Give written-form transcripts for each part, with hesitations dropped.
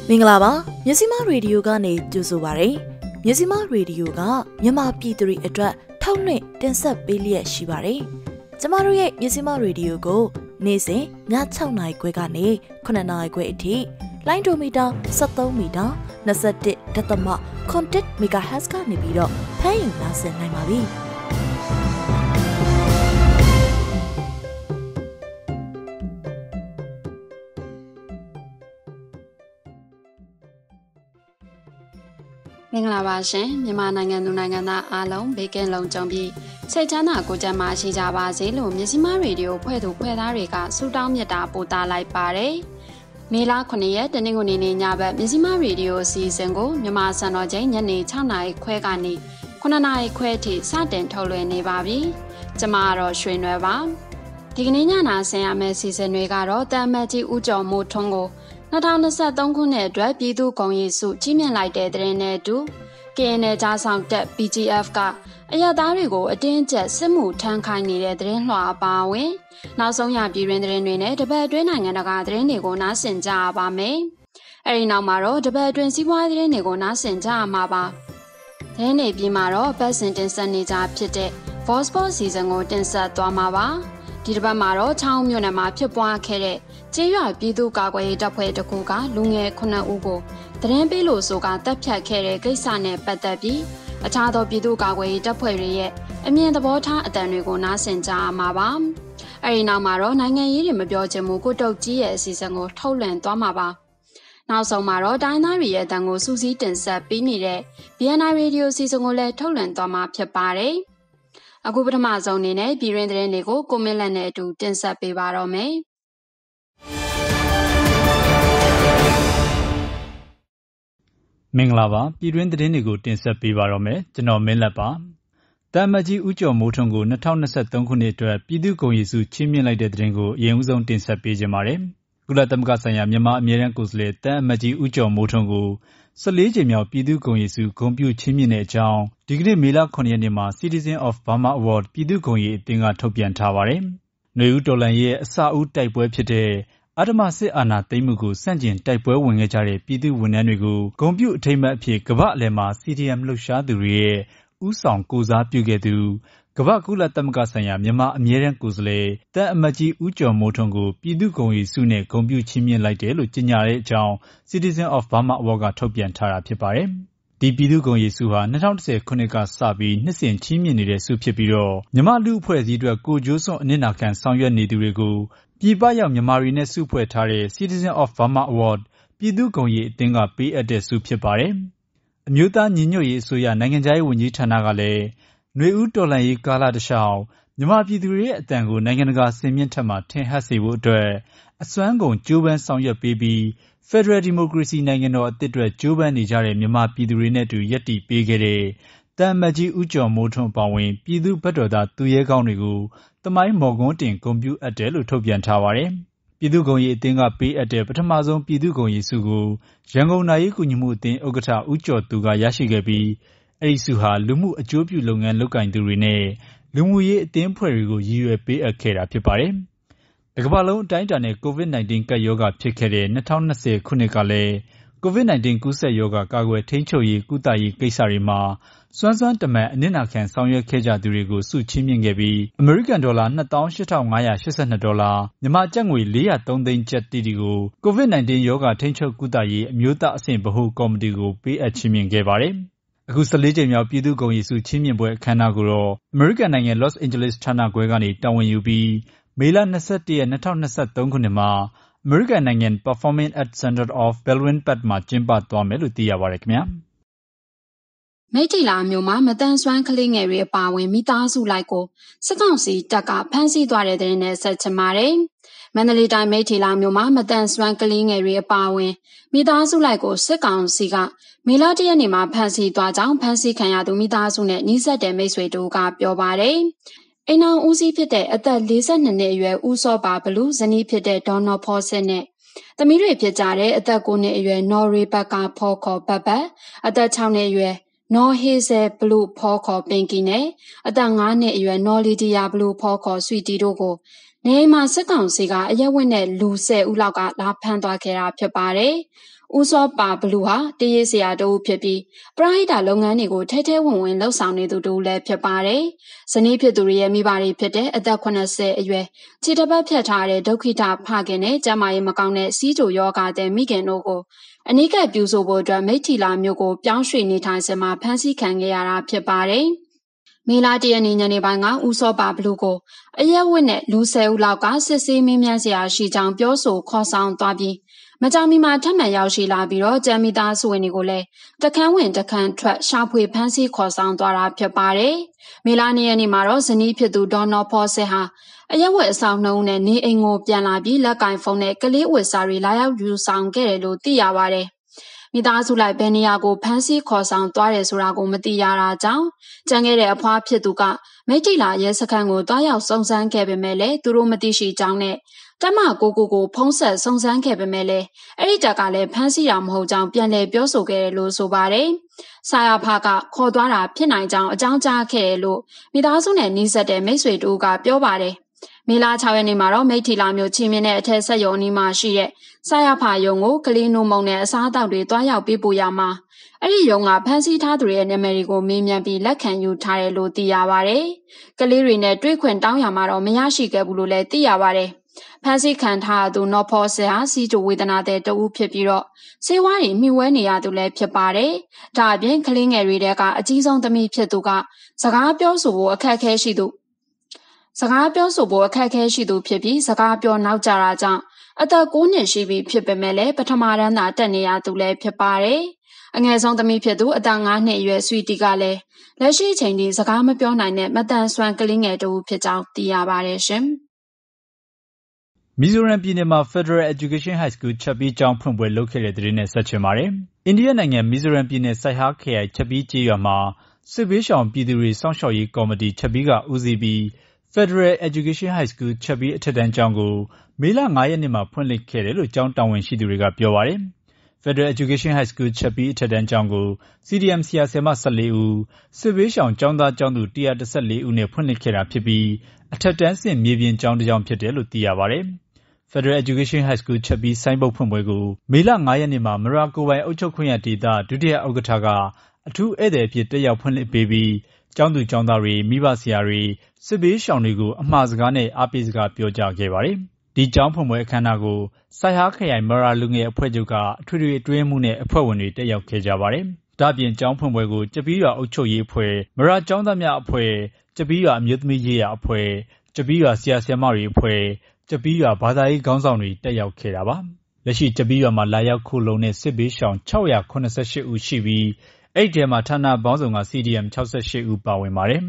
မင်္ဂလာပါမြစီမရေဒီယိုကနေကြိုဆိုပါရစေမြစီမရေဒီယိုကမြန်မာပြည်သူတွေအတွက်ထုတ်လွှင့်တင်ဆက်ပေးလျက်ရှိပါတယ်ကျမတို့ရဲ့မြစီမရေဒီယိုကိုနေ့စဉ်ည6နာရီခွဲကနေ9နာရီခွဲအထိလိုင်းဒိုမီတာ73မီတာ21.7 MHz ကနေပြီးတော့ဖမ်းယူနားဆင်နိုင်ပါပြီမင်္ဂလာပါရှင်မြန်မာနိုင်ငံသူနိုင်ငံသားအားလုံးဘေးကင်းလုံခြုံပြီးစိတ်ချမ်းသာကိုယ်ကျန်းမာရှိကြပါစေလို့မြစီမရေဒီယိုဖွဲ့သူဖွဲ့သားတွေကဆုတောင်းမြတ်တာပို့သလိုက်ပါတယ်မေလ9ရက်တနင်္ဂနွေနေ့ညဘက်မြစီမရေဒီယိုအစီအစဉ်ကိုမြန်မာစံတော်ချိန်ညနေ6နာရီခွဲကနေ9နာရီခွဲထိစတင်ထုတ်လွှင့်နေပါပြီကျမကတော့ရွှေနွယ်ပါဒီကနေ့ညနာဆင်ရမယ့်စီစဉ်တွေကတော့တမ်မတ်ကြီးဦးကျော်မိုးထွန်းကို2023ခုနှစ်အတွက်ပြည်သူ့ဂုဏ်ရည်ဆုကြီးမြင့်လိုက်တဲ့တဲ့နဲ့အတူ KNL ကြားဆောင်တက် BGF ကအရသားတွေကိုအတင်းကျပ်စစ်မှုထမ်းခိုင်းနေတဲ့သတင်းလွှာအပါအဝင်နောက်ဆုံးရပြည်တွင်းသတင်းတွေနဲ့တပတ်အတွင်းနိုင်ငံတကာသတင်းတွေကိုနားဆင်ကြရပါမယ်။အဲဒီနောက်မှာတော့တပတ်အတွင်းစီးပွားရေးသတင်းတွေကိုနားဆင်ကြရမှာပါ။သတင်းတွေပြီးမှတော့ပတ်စဉ်တင်ဆက်နေကြဖြစ်တဲ့ Voice Sport Season ကိုတင်ဆက်သွားမှာပါ။ဒီတစ်ပတ်မှာတော့ချောင်းမြို့နယ်မှာဖြစ်ပွားခဲ့တဲ့ကျေးရွာပြည်သူ့ကာကွယ်ရေးတပ်ဖွဲ့တစ်ခုကလူငယ်9ဦးကိုသတင်းပေးလို့ဆိုကတပ်ဖြတ်ခဲ့တဲ့ကိစ္စနဲ့ပတ်သက်ပြီးအခြားသောပြည်သူ့ကာကွယ်ရေးတပ်ဖွဲ့တွေရဲ့အမြင်သဘောထားအသံတွေကိုနားဆင်ကြရမှာပါ။အဲဒီနောက်မှာတော့နိုင်ငံရေးတွေမပြောချင်ဘူးကိုတုတ်ကြီးရဲ့အစီအစဉ်ကိုထုတ်လွှင့်သွားမှာပါ။နောက်ဆုံးမှာတော့တိုင်းသားတွေရဲ့အသံကိုစူးစီးတင်ဆက်ပေးနေတဲ့ BNI Radio အစီအစဉ်ကိုလည်းထုတ်လွှင့်သွားမှာဖြစ်ပါတယ်။အခုပထမဆုံးအနေနဲ့ပြည်တွင်းသတင်းတွေကိုကိုမင်းလက်နဲ့အတူတင်ဆက်ပေးပါတော့မယ်။မင်္ဂလာပါပြည်တွင်းသတင်းတွေကိုတင်ဆက်ပေးပါတော့မယ်ကျွန်တော်မင်းလက်ပါတမ်မတ်ကြီးဦးကျော်မိုးထွန်းကို2023ခုနှစ်အတွက်ပြည်သူ့ဂုဏ်ရည်ဆုချီးမြှင့်လိုက်တဲ့သတင်းကိုအရင်ဦးဆုံးတင်ဆက်ပေးခြင်းပါတယ်ကုလသမဂ္ဂဆိုင်ရာမြန်မာအမြဲတမ်းကိုယ်စားလှယ်တမ်မတ်ကြီးဦးကျော်မိုးထွန်းကို14ကြိမ်မြောက်ပြည်သူ့ဂုဏ်ရည်ဆုဂုဏ်ပြုချီးမြှင့်တဲ့အကြောင်းဒီကနေ့မေလ9ရက်နေ့မှာ Citizen of Burma Award ပြည်သူ့ဂုဏ်ရည်အသင်းကထုတ်ပြန်ထားပါတယ်ຫນွေဦးတော်လှန်ရေးရဲ့အစဦးတိုက်ပွဲဖြစ်တဲ့အဓမ္မစစ်အာဏာသိမ်းမှုကိုစန့်ကျင်တိုက်ပွဲဝင်ခဲ့ကြတဲ့ပြည်သူဝန်ထမ်းတွေကိုဂုဏ်ပြုအထိမ်းအမှတ်အဖြစ်ကမ္ဘာ့အလယ်မှာ CDM လှုပ်ရှားသူတွေရဲ့ဦးဆောင်ကိုစားပြုခဲ့သူကမ္ဘာကုလသမဂ္ဂဆိုင်ရာမြန်မာအမြဲတမ်းကိုယ်စားလှယ်တမ်အမတ်ကြီးဦးကျော်မိုးထွန်းကိုပြည်သူ့ဂုဏ်ရည်ဆုနဲ့ဂုဏ်ပြုချီးမြှင့်လိုက်တယ်လို့ကြေညာတဲ့အကြောင်း Citizen of Burma Award ကထုတ်ပြန်ထားတာဖြစ်ပါတယ်။ဒီပြည်သူ့ဂုဏ်ရည်ဆုဟာ2010ခုနှစ်ကစပြီးနှစ်စဉ်ချီးမြှင့်နေတဲ့ဆုဖြစ်ပြီးတော့မြန်မာလူအဖွဲ့အစည်းအတွက်ကိုကြိုးစွန့်အနစ်နာခံဆောင်ရွက်နေသူတွေကိုပြည်ပရောက်မြန်မာတွေနဲ့စုဖွဲ့ထားတဲ့ Citizen of Burma Award ပြည်သူ့ဂုဏ်ရည်အသင်းကပေးအပ်တဲ့ဆုဖြစ်ပါတယ်။အမျိုးသားညီညွတ်ရေးအစိုးရနိုင်ငံခြားရေးဝန်ကြီးဌာနကလည်းຫນွေဦးတော်လှန်ရေးကာလတစ်လျှောက်မြန်မာပြည်သူတွေရဲ့အသံကိုနိုင်ငံတကာစင်မြင့်ထက်မှထင်ဟပ်စေဖို့အတွက်အစွမ်းကုန်ကြိုးပမ်းဆောင်ရွက်ပေးပြီး Federal Democracy နိုင်ငံတော်အသစ်အတွက်ကြိုးပမ်းနေကြတဲ့မြန်မာပြည်သူတွေနဲ့အတူရပ်တည်ပေးခဲ့တဲ့တမ်မတ်ကြီးဦးကျော်မိုးထွန်းအပါအဝင်ပြည်သူ့ဘက်တော်သားသူရဲကောင်းတွေကိုသမိုင်းမော်ကွန်းတင်ဂုဏ်ပြုအပ်တယ်လို့ထုတ်ပြန်ထားပါတယ်။ပြည်သူ့ဂုဏ်ရည်အသင်းကပေးအပ်တဲ့ပထမဆုံးပြည်သူ့ဂုဏ်ရည်ဆုကိုရန်ကုန်နာရေးကူညီမှုအသင်းဥက္ကဋ္ဌဦးကျော်သူကရရှိခဲ့ပြီးအဲဒီဆုဟာလူမှုအကျိုးပြုလုပ်ငန်းလုပ်ကိုင်သူတွေနဲ့လူမှုရေးအသင်းအဖွဲ့တွေကိုရည်ရွယ်ပေးအပ်ခဲ့တာဖြစ်ပါတယ်။တစ်ကမ္ဘာလုံးအတိုင်းအတာနဲ့ COVID-19 ကပ်ရောဂါဖြစ်ခဲ့တဲ့2020ခုနှစ်ကလည်း COVID-19 ကူးစက်ရောဂါကာကွယ်ထိန်းချုပ်ရေးကုသရေးကိစ္စတွေမှာစွမ်းစွမ်းတမန်အနစ်နာခံဆောင်ရွက်ခဲ့ကြသူတွေကိုဆုချီးမြှင့်ခဲ့ပြီးအမေရိကန်ဒေါ်လာ28,582ဒေါ်လာမြန်မာကျပ်ငွေ403သိန်းကျပ်တီကို COVID-19 ရောဂါထိန်းချုပ်ကုသရေးအမျိုးသားအဆင့်ဗဟိုကော်မတီကိုပေးအပ်ချီးမြှင့်ခဲ့ပါတယ်။အခု14ကြိမ်မြောက်ပြည်သူ့ဂုဏ်ရည်ဆုချီးမြှင့်ပွဲအခမ်းအနားကိုတော့အမေရိကန်နိုင်ငံလော့စ်အိန်ဂျလိစ်ဌာနခွဲကနေတာဝန်ယူပြီးမေလ21ရက်2023ခုနှစ်မှာအမေရိကန်နိုင်ငံ Performing Arts Center of Baldwin Park မှာကျင်းပသွားမယ်လို့သိရပါတယ်ခင်ဗျာမိထီလာမျိုးမှာမတန်ဆွမ်းကလေးငယ်တွေအပါအဝင်မိသားစုလိုက်ကိုစစ်ကောင်စီတပ်ကဖမ်းဆီးသွားတဲ့တဲ့နဲ့ဆက်ချင်ပါတယ်။မန္တလေးတိုင်းမိထီလာမျိုးမှာမတန်ဆွမ်းကလေးငယ်တွေအပါအဝင်မိသားစုလိုက်ကိုစစ်ကောင်စီကမေလ1ရက်နေ့မှာဖမ်းဆီးသွားကြောင်းဖမ်းဆီးခံရသူမိသားစုနဲ့နှိစက်တဲ့မိတ်ဆွေတို့ကပြောပါတယ်။အိမ်အောင်ဦးစီးဖြစ်တဲ့အသက်42နှစ်အရွယ်ဦးစောပါဘလူးဇနီးဖြစ်တဲ့ဒေါ်နော်ဖော်စစ်နဲ့သမီးတွေဖြစ်ကြတဲ့အသက်9နှစ်အရွယ်နော်ရီဘက်ကဖောခေါ်ဘတ်အသက်6နှစ်အရွယ်နော်ဟေဇယ်ဘလူးဖောခေါ်ပင်ကီနဲ့အသက်9နှစ်အရွယ်နော်လီဒီယာဘလူးဖောခေါ်ဆွီတီတို့ကိုနေမှာစစ်ကောင်စီကအရက်ဝတ်နဲ့လူ10ဦးလောက်ကလာဖမ်းသွားခဲ့တာဖြစ်ပါတယ်။ဦးစောပါဘလူဟာတရေးဆရာတူဖြစ်ပြီးပရဟိတလုပ်ငန်းတွေကိုထဲထဲဝင်ဝင်လှုပ်ဆောင်နေသူတူလည်းဖြစ်ပါတယ်။ဇနီးဖြစ်သူရဲ့မိဘတွေဖြစ်တဲ့အသက်80အရွယ်ခြေတစ်ပတ်ဖြတ်ထားတဲ့ဒုက္ခိတဖခင်နဲ့ကျမရဲ့မကောင်းတဲ့စီးကြိုယောဂတဲ့မိခင်တို့ကိုအနိကပြူဆိုဖို့အတွက်မိထီလာမျိုးကိုပြောင်းရွှေ့နေထိုင်စမှာဖမ်းဆီးခံခဲ့ရတာဖြစ်ပါတယ်။မေလာတရနေ့ညနေပိုင်းကဦးစောပါဘလူကိုအရက်ဝတ်နဲ့လူ10ဦးလောက်ကစစ်ဆေးမင်းမြန်းစရာရှိကြောင်းပြောဆိုခေါ်ဆောင်သွားပြီးမကြောင်မီမှာထပ်မံရောက်ရှိလာပြီးတော့ကျမ်းမိသားစုဝင်တွေကိုလည်းတခန်းဝင်တခန်းထွက်ရှာဖွေဖမ်းဆီးခေါ်ဆောင်သွားတာဖြစ်ပါတယ်။မေလာနေ့ရက်နေ့မှာတော့ဇနီးဖြစ်သူဒေါ်နော်ဖောဆဲဟာအရက်ဝတ်အဆောင်နှုံးနဲ့နေအိမ်ကိုပြန်လာပြီးလက်ကင်ဖုန်းနဲ့ကလေးဝတ်စာတွေလာရောက်ယူဆောင်ခဲ့တယ်လို့သိရပါတယ်။မိသားစုလိုက်ဘယ်နေရာကိုဖမ်းဆီးခေါ်ဆောင်သွားတယ်ဆိုတာကိုမသိရတာကြောင့်ကြံခဲ့တဲ့အဖွားဖြစ်သူကမိထီလာရဲစခန်းကိုတွားရောက်စုံစမ်းခဲ့ပေမဲ့လည်းသူတို့မသိရှိကြောင်းနဲ့တမကိုဖုံးဆက်စုံစမ်းခဲ့ပေမဲ့လည်းအဲ့ဒီတက်ကလည်းဖမ်းဆီးတာမဟုတ်ကြောင်းပြန်လည်ပြောဆိုခဲ့တယ်လို့ဆိုပါတယ်။ဆာယာဖာကခေါ်သွားတာဖြစ်နိုင်ကြောင်းအကြောင်းကြားခဲ့တယ်လို့မိသားစုနဲ့နှီးစပ်တဲ့မိတ်ဆွေတို့ကပြောပါတယ်။မေလာ6ရက်နေ့မှာတော့မိထီလာမျိုးချင်းမြင့်တဲ့အထက်ဆက်ရုံအနီးမှာရှိတဲ့ဆာယာဖာယုံကိုကလေးနိုးမုံနဲ့အစားအသောက်တွေတွားရောက်ပေးပို့ရမှာအဲ့ဒီယုံကဖမ်းဆီးထားသူရဲ့နာမည်တွေကိုမေးမြန်းပြီးလက်ခံယူထားတယ်လို့သိရပါတယ်။ကလေးတွေနဲ့တွေ့ခွင့်တောင်းရမှာတော့မရရှိခဲ့ဘူးလို့လည်းသိရပါတယ်။ဖမ်းဆီးခံထားသူနော်ဖောဆဲဟာစီတိုဝေဒနာတဲ့တဦးဖြစ်ပြီးတော့ဆေးဝါးတွေမှီဝဲနေရသူလည်းဖြစ်ပါတယ်။ဒါအပြင်ကလေးငယ်တွေတဲကအကြီးဆုံးသမီးဖြစ်သူကစကားပြောဆိုဖို့အခက်အခဲရှိသူဖြစ်ပြီးစကားပြောနောက်ကျတာကြောင့်အသက်9နှစ်ရှိပြီဖြစ်ပေမဲ့လည်းပထမတန်းသာတက်နေရသူလည်းဖြစ်ပါတယ်။အငယ်ဆုံးသမီးဖြစ်သူအသက်9နှစ်အရွယ်ဆွီတီကလည်းလက်ရှိချိန်ထိစကားမပြောနိုင်တဲ့မတန်ဆွမ်းကလေးငယ်တူဖြစ်ကြောင်းသိရပါတယ်ရှင်။မီဇိုရမ်ပြည်နယ်မှာ Federal Education High School ချက်ပြီးကျောင်းဖွင့်ပွဲလုပ်ခဲ့တဲ့သတင်းနဲ့ဆက်ချင်ပါတယ်။အိန္ဒိယနိုင်ငံမီဇိုရမ်ပြည်နယ်စိုက်ဟာခရိုင်ချက်ပြီးကျေးရွာမှာစစ်ဘေးရှောင်ပြည်သူတွေစောင့်ရှောက်ရေးကော်မတီချက်ပြီးကဦးစီးပြီး Federal Education High School ချက်ပြီးအထက်တန်းကျောင်းကိုမေလ9ရက်နေ့မှာဖွင့်လှစ်ခဲ့တယ်လို့ကျောင်းတာဝန်ရှိသူတွေကပြောပါတယ်။ Federal Education High School ချက်ပြီးအထက်တန်းကျောင်းကို CDM ဆရာဆရာမ14ဦးစစ်ဘေးရှောင်ကျောင်းသားကျောင်းသူ114ဦးနဲ့ဖွင့်လှစ်ခဲ့တာဖြစ်ပြီးအထက်တန်းဆင့်မြေပြင်ကျောင်းတစ်ကျောင်းဖြစ်တယ်လို့သိရပါတယ်။ Federal Education High School ချက်ပြီးဆိုင်းဘုတ်ဖွင့်ပွဲကိုမေလ9ရက်နေ့မှာမရာကိုပိုင်အုပ်ချုပ်ခွင့်ရဒေသဒုတိယဥက္ကဋ္ဌကအထူးဧည့်သည်အဖြစ်တက်ရောက်ဖွင့်လှစ်ပေးပြီးကျောင်းသူကျောင်းသားတွေမိဘဆရာတွေစစ်ဘေးရှောင်တွေကိုအမှာစကားနဲ့အားပေးစကားပြောကြားခဲ့ပါတယ်။ဒီကျောင်းဖွင့်ပွဲအခမ်းအနားကိုစိုက်ဟာခရိုင်မရာလူငယ်အဖွဲ့ချုပ်ကအထွေထွေအတွင်းမှုနဲ့အဖွဲ့ဝင်တွေတက်ရောက်ခဲ့ကြပါတယ်။ဒါ့အပြင်ကျောင်းဖွင့်ပွဲကိုကြပီးရွာအုပ်ချုပ်ရေးအဖွဲ့မရာကျောင်းသားများအဖွဲ့ကြပီးရွာအမျိုးသမီးရေးရာအဖွဲ့ကြပီးရွာဆရာဆရာမတွေအဖွဲ့ကြပီးရွာဘာသာရေးခေါင်းဆောင်တွေတက်ရောက်ခဲ့တာပါ။လက်ရှိကြပီးရွာမှာလာရောက်ခိုလုံတဲ့စစ်ဘေးရှောင်688ဦးရှိပြီးအဲ့ဒီထဲမှာဌာနပေါင်းစုံက CDM 68ဦးပါဝင်ပါတယ်။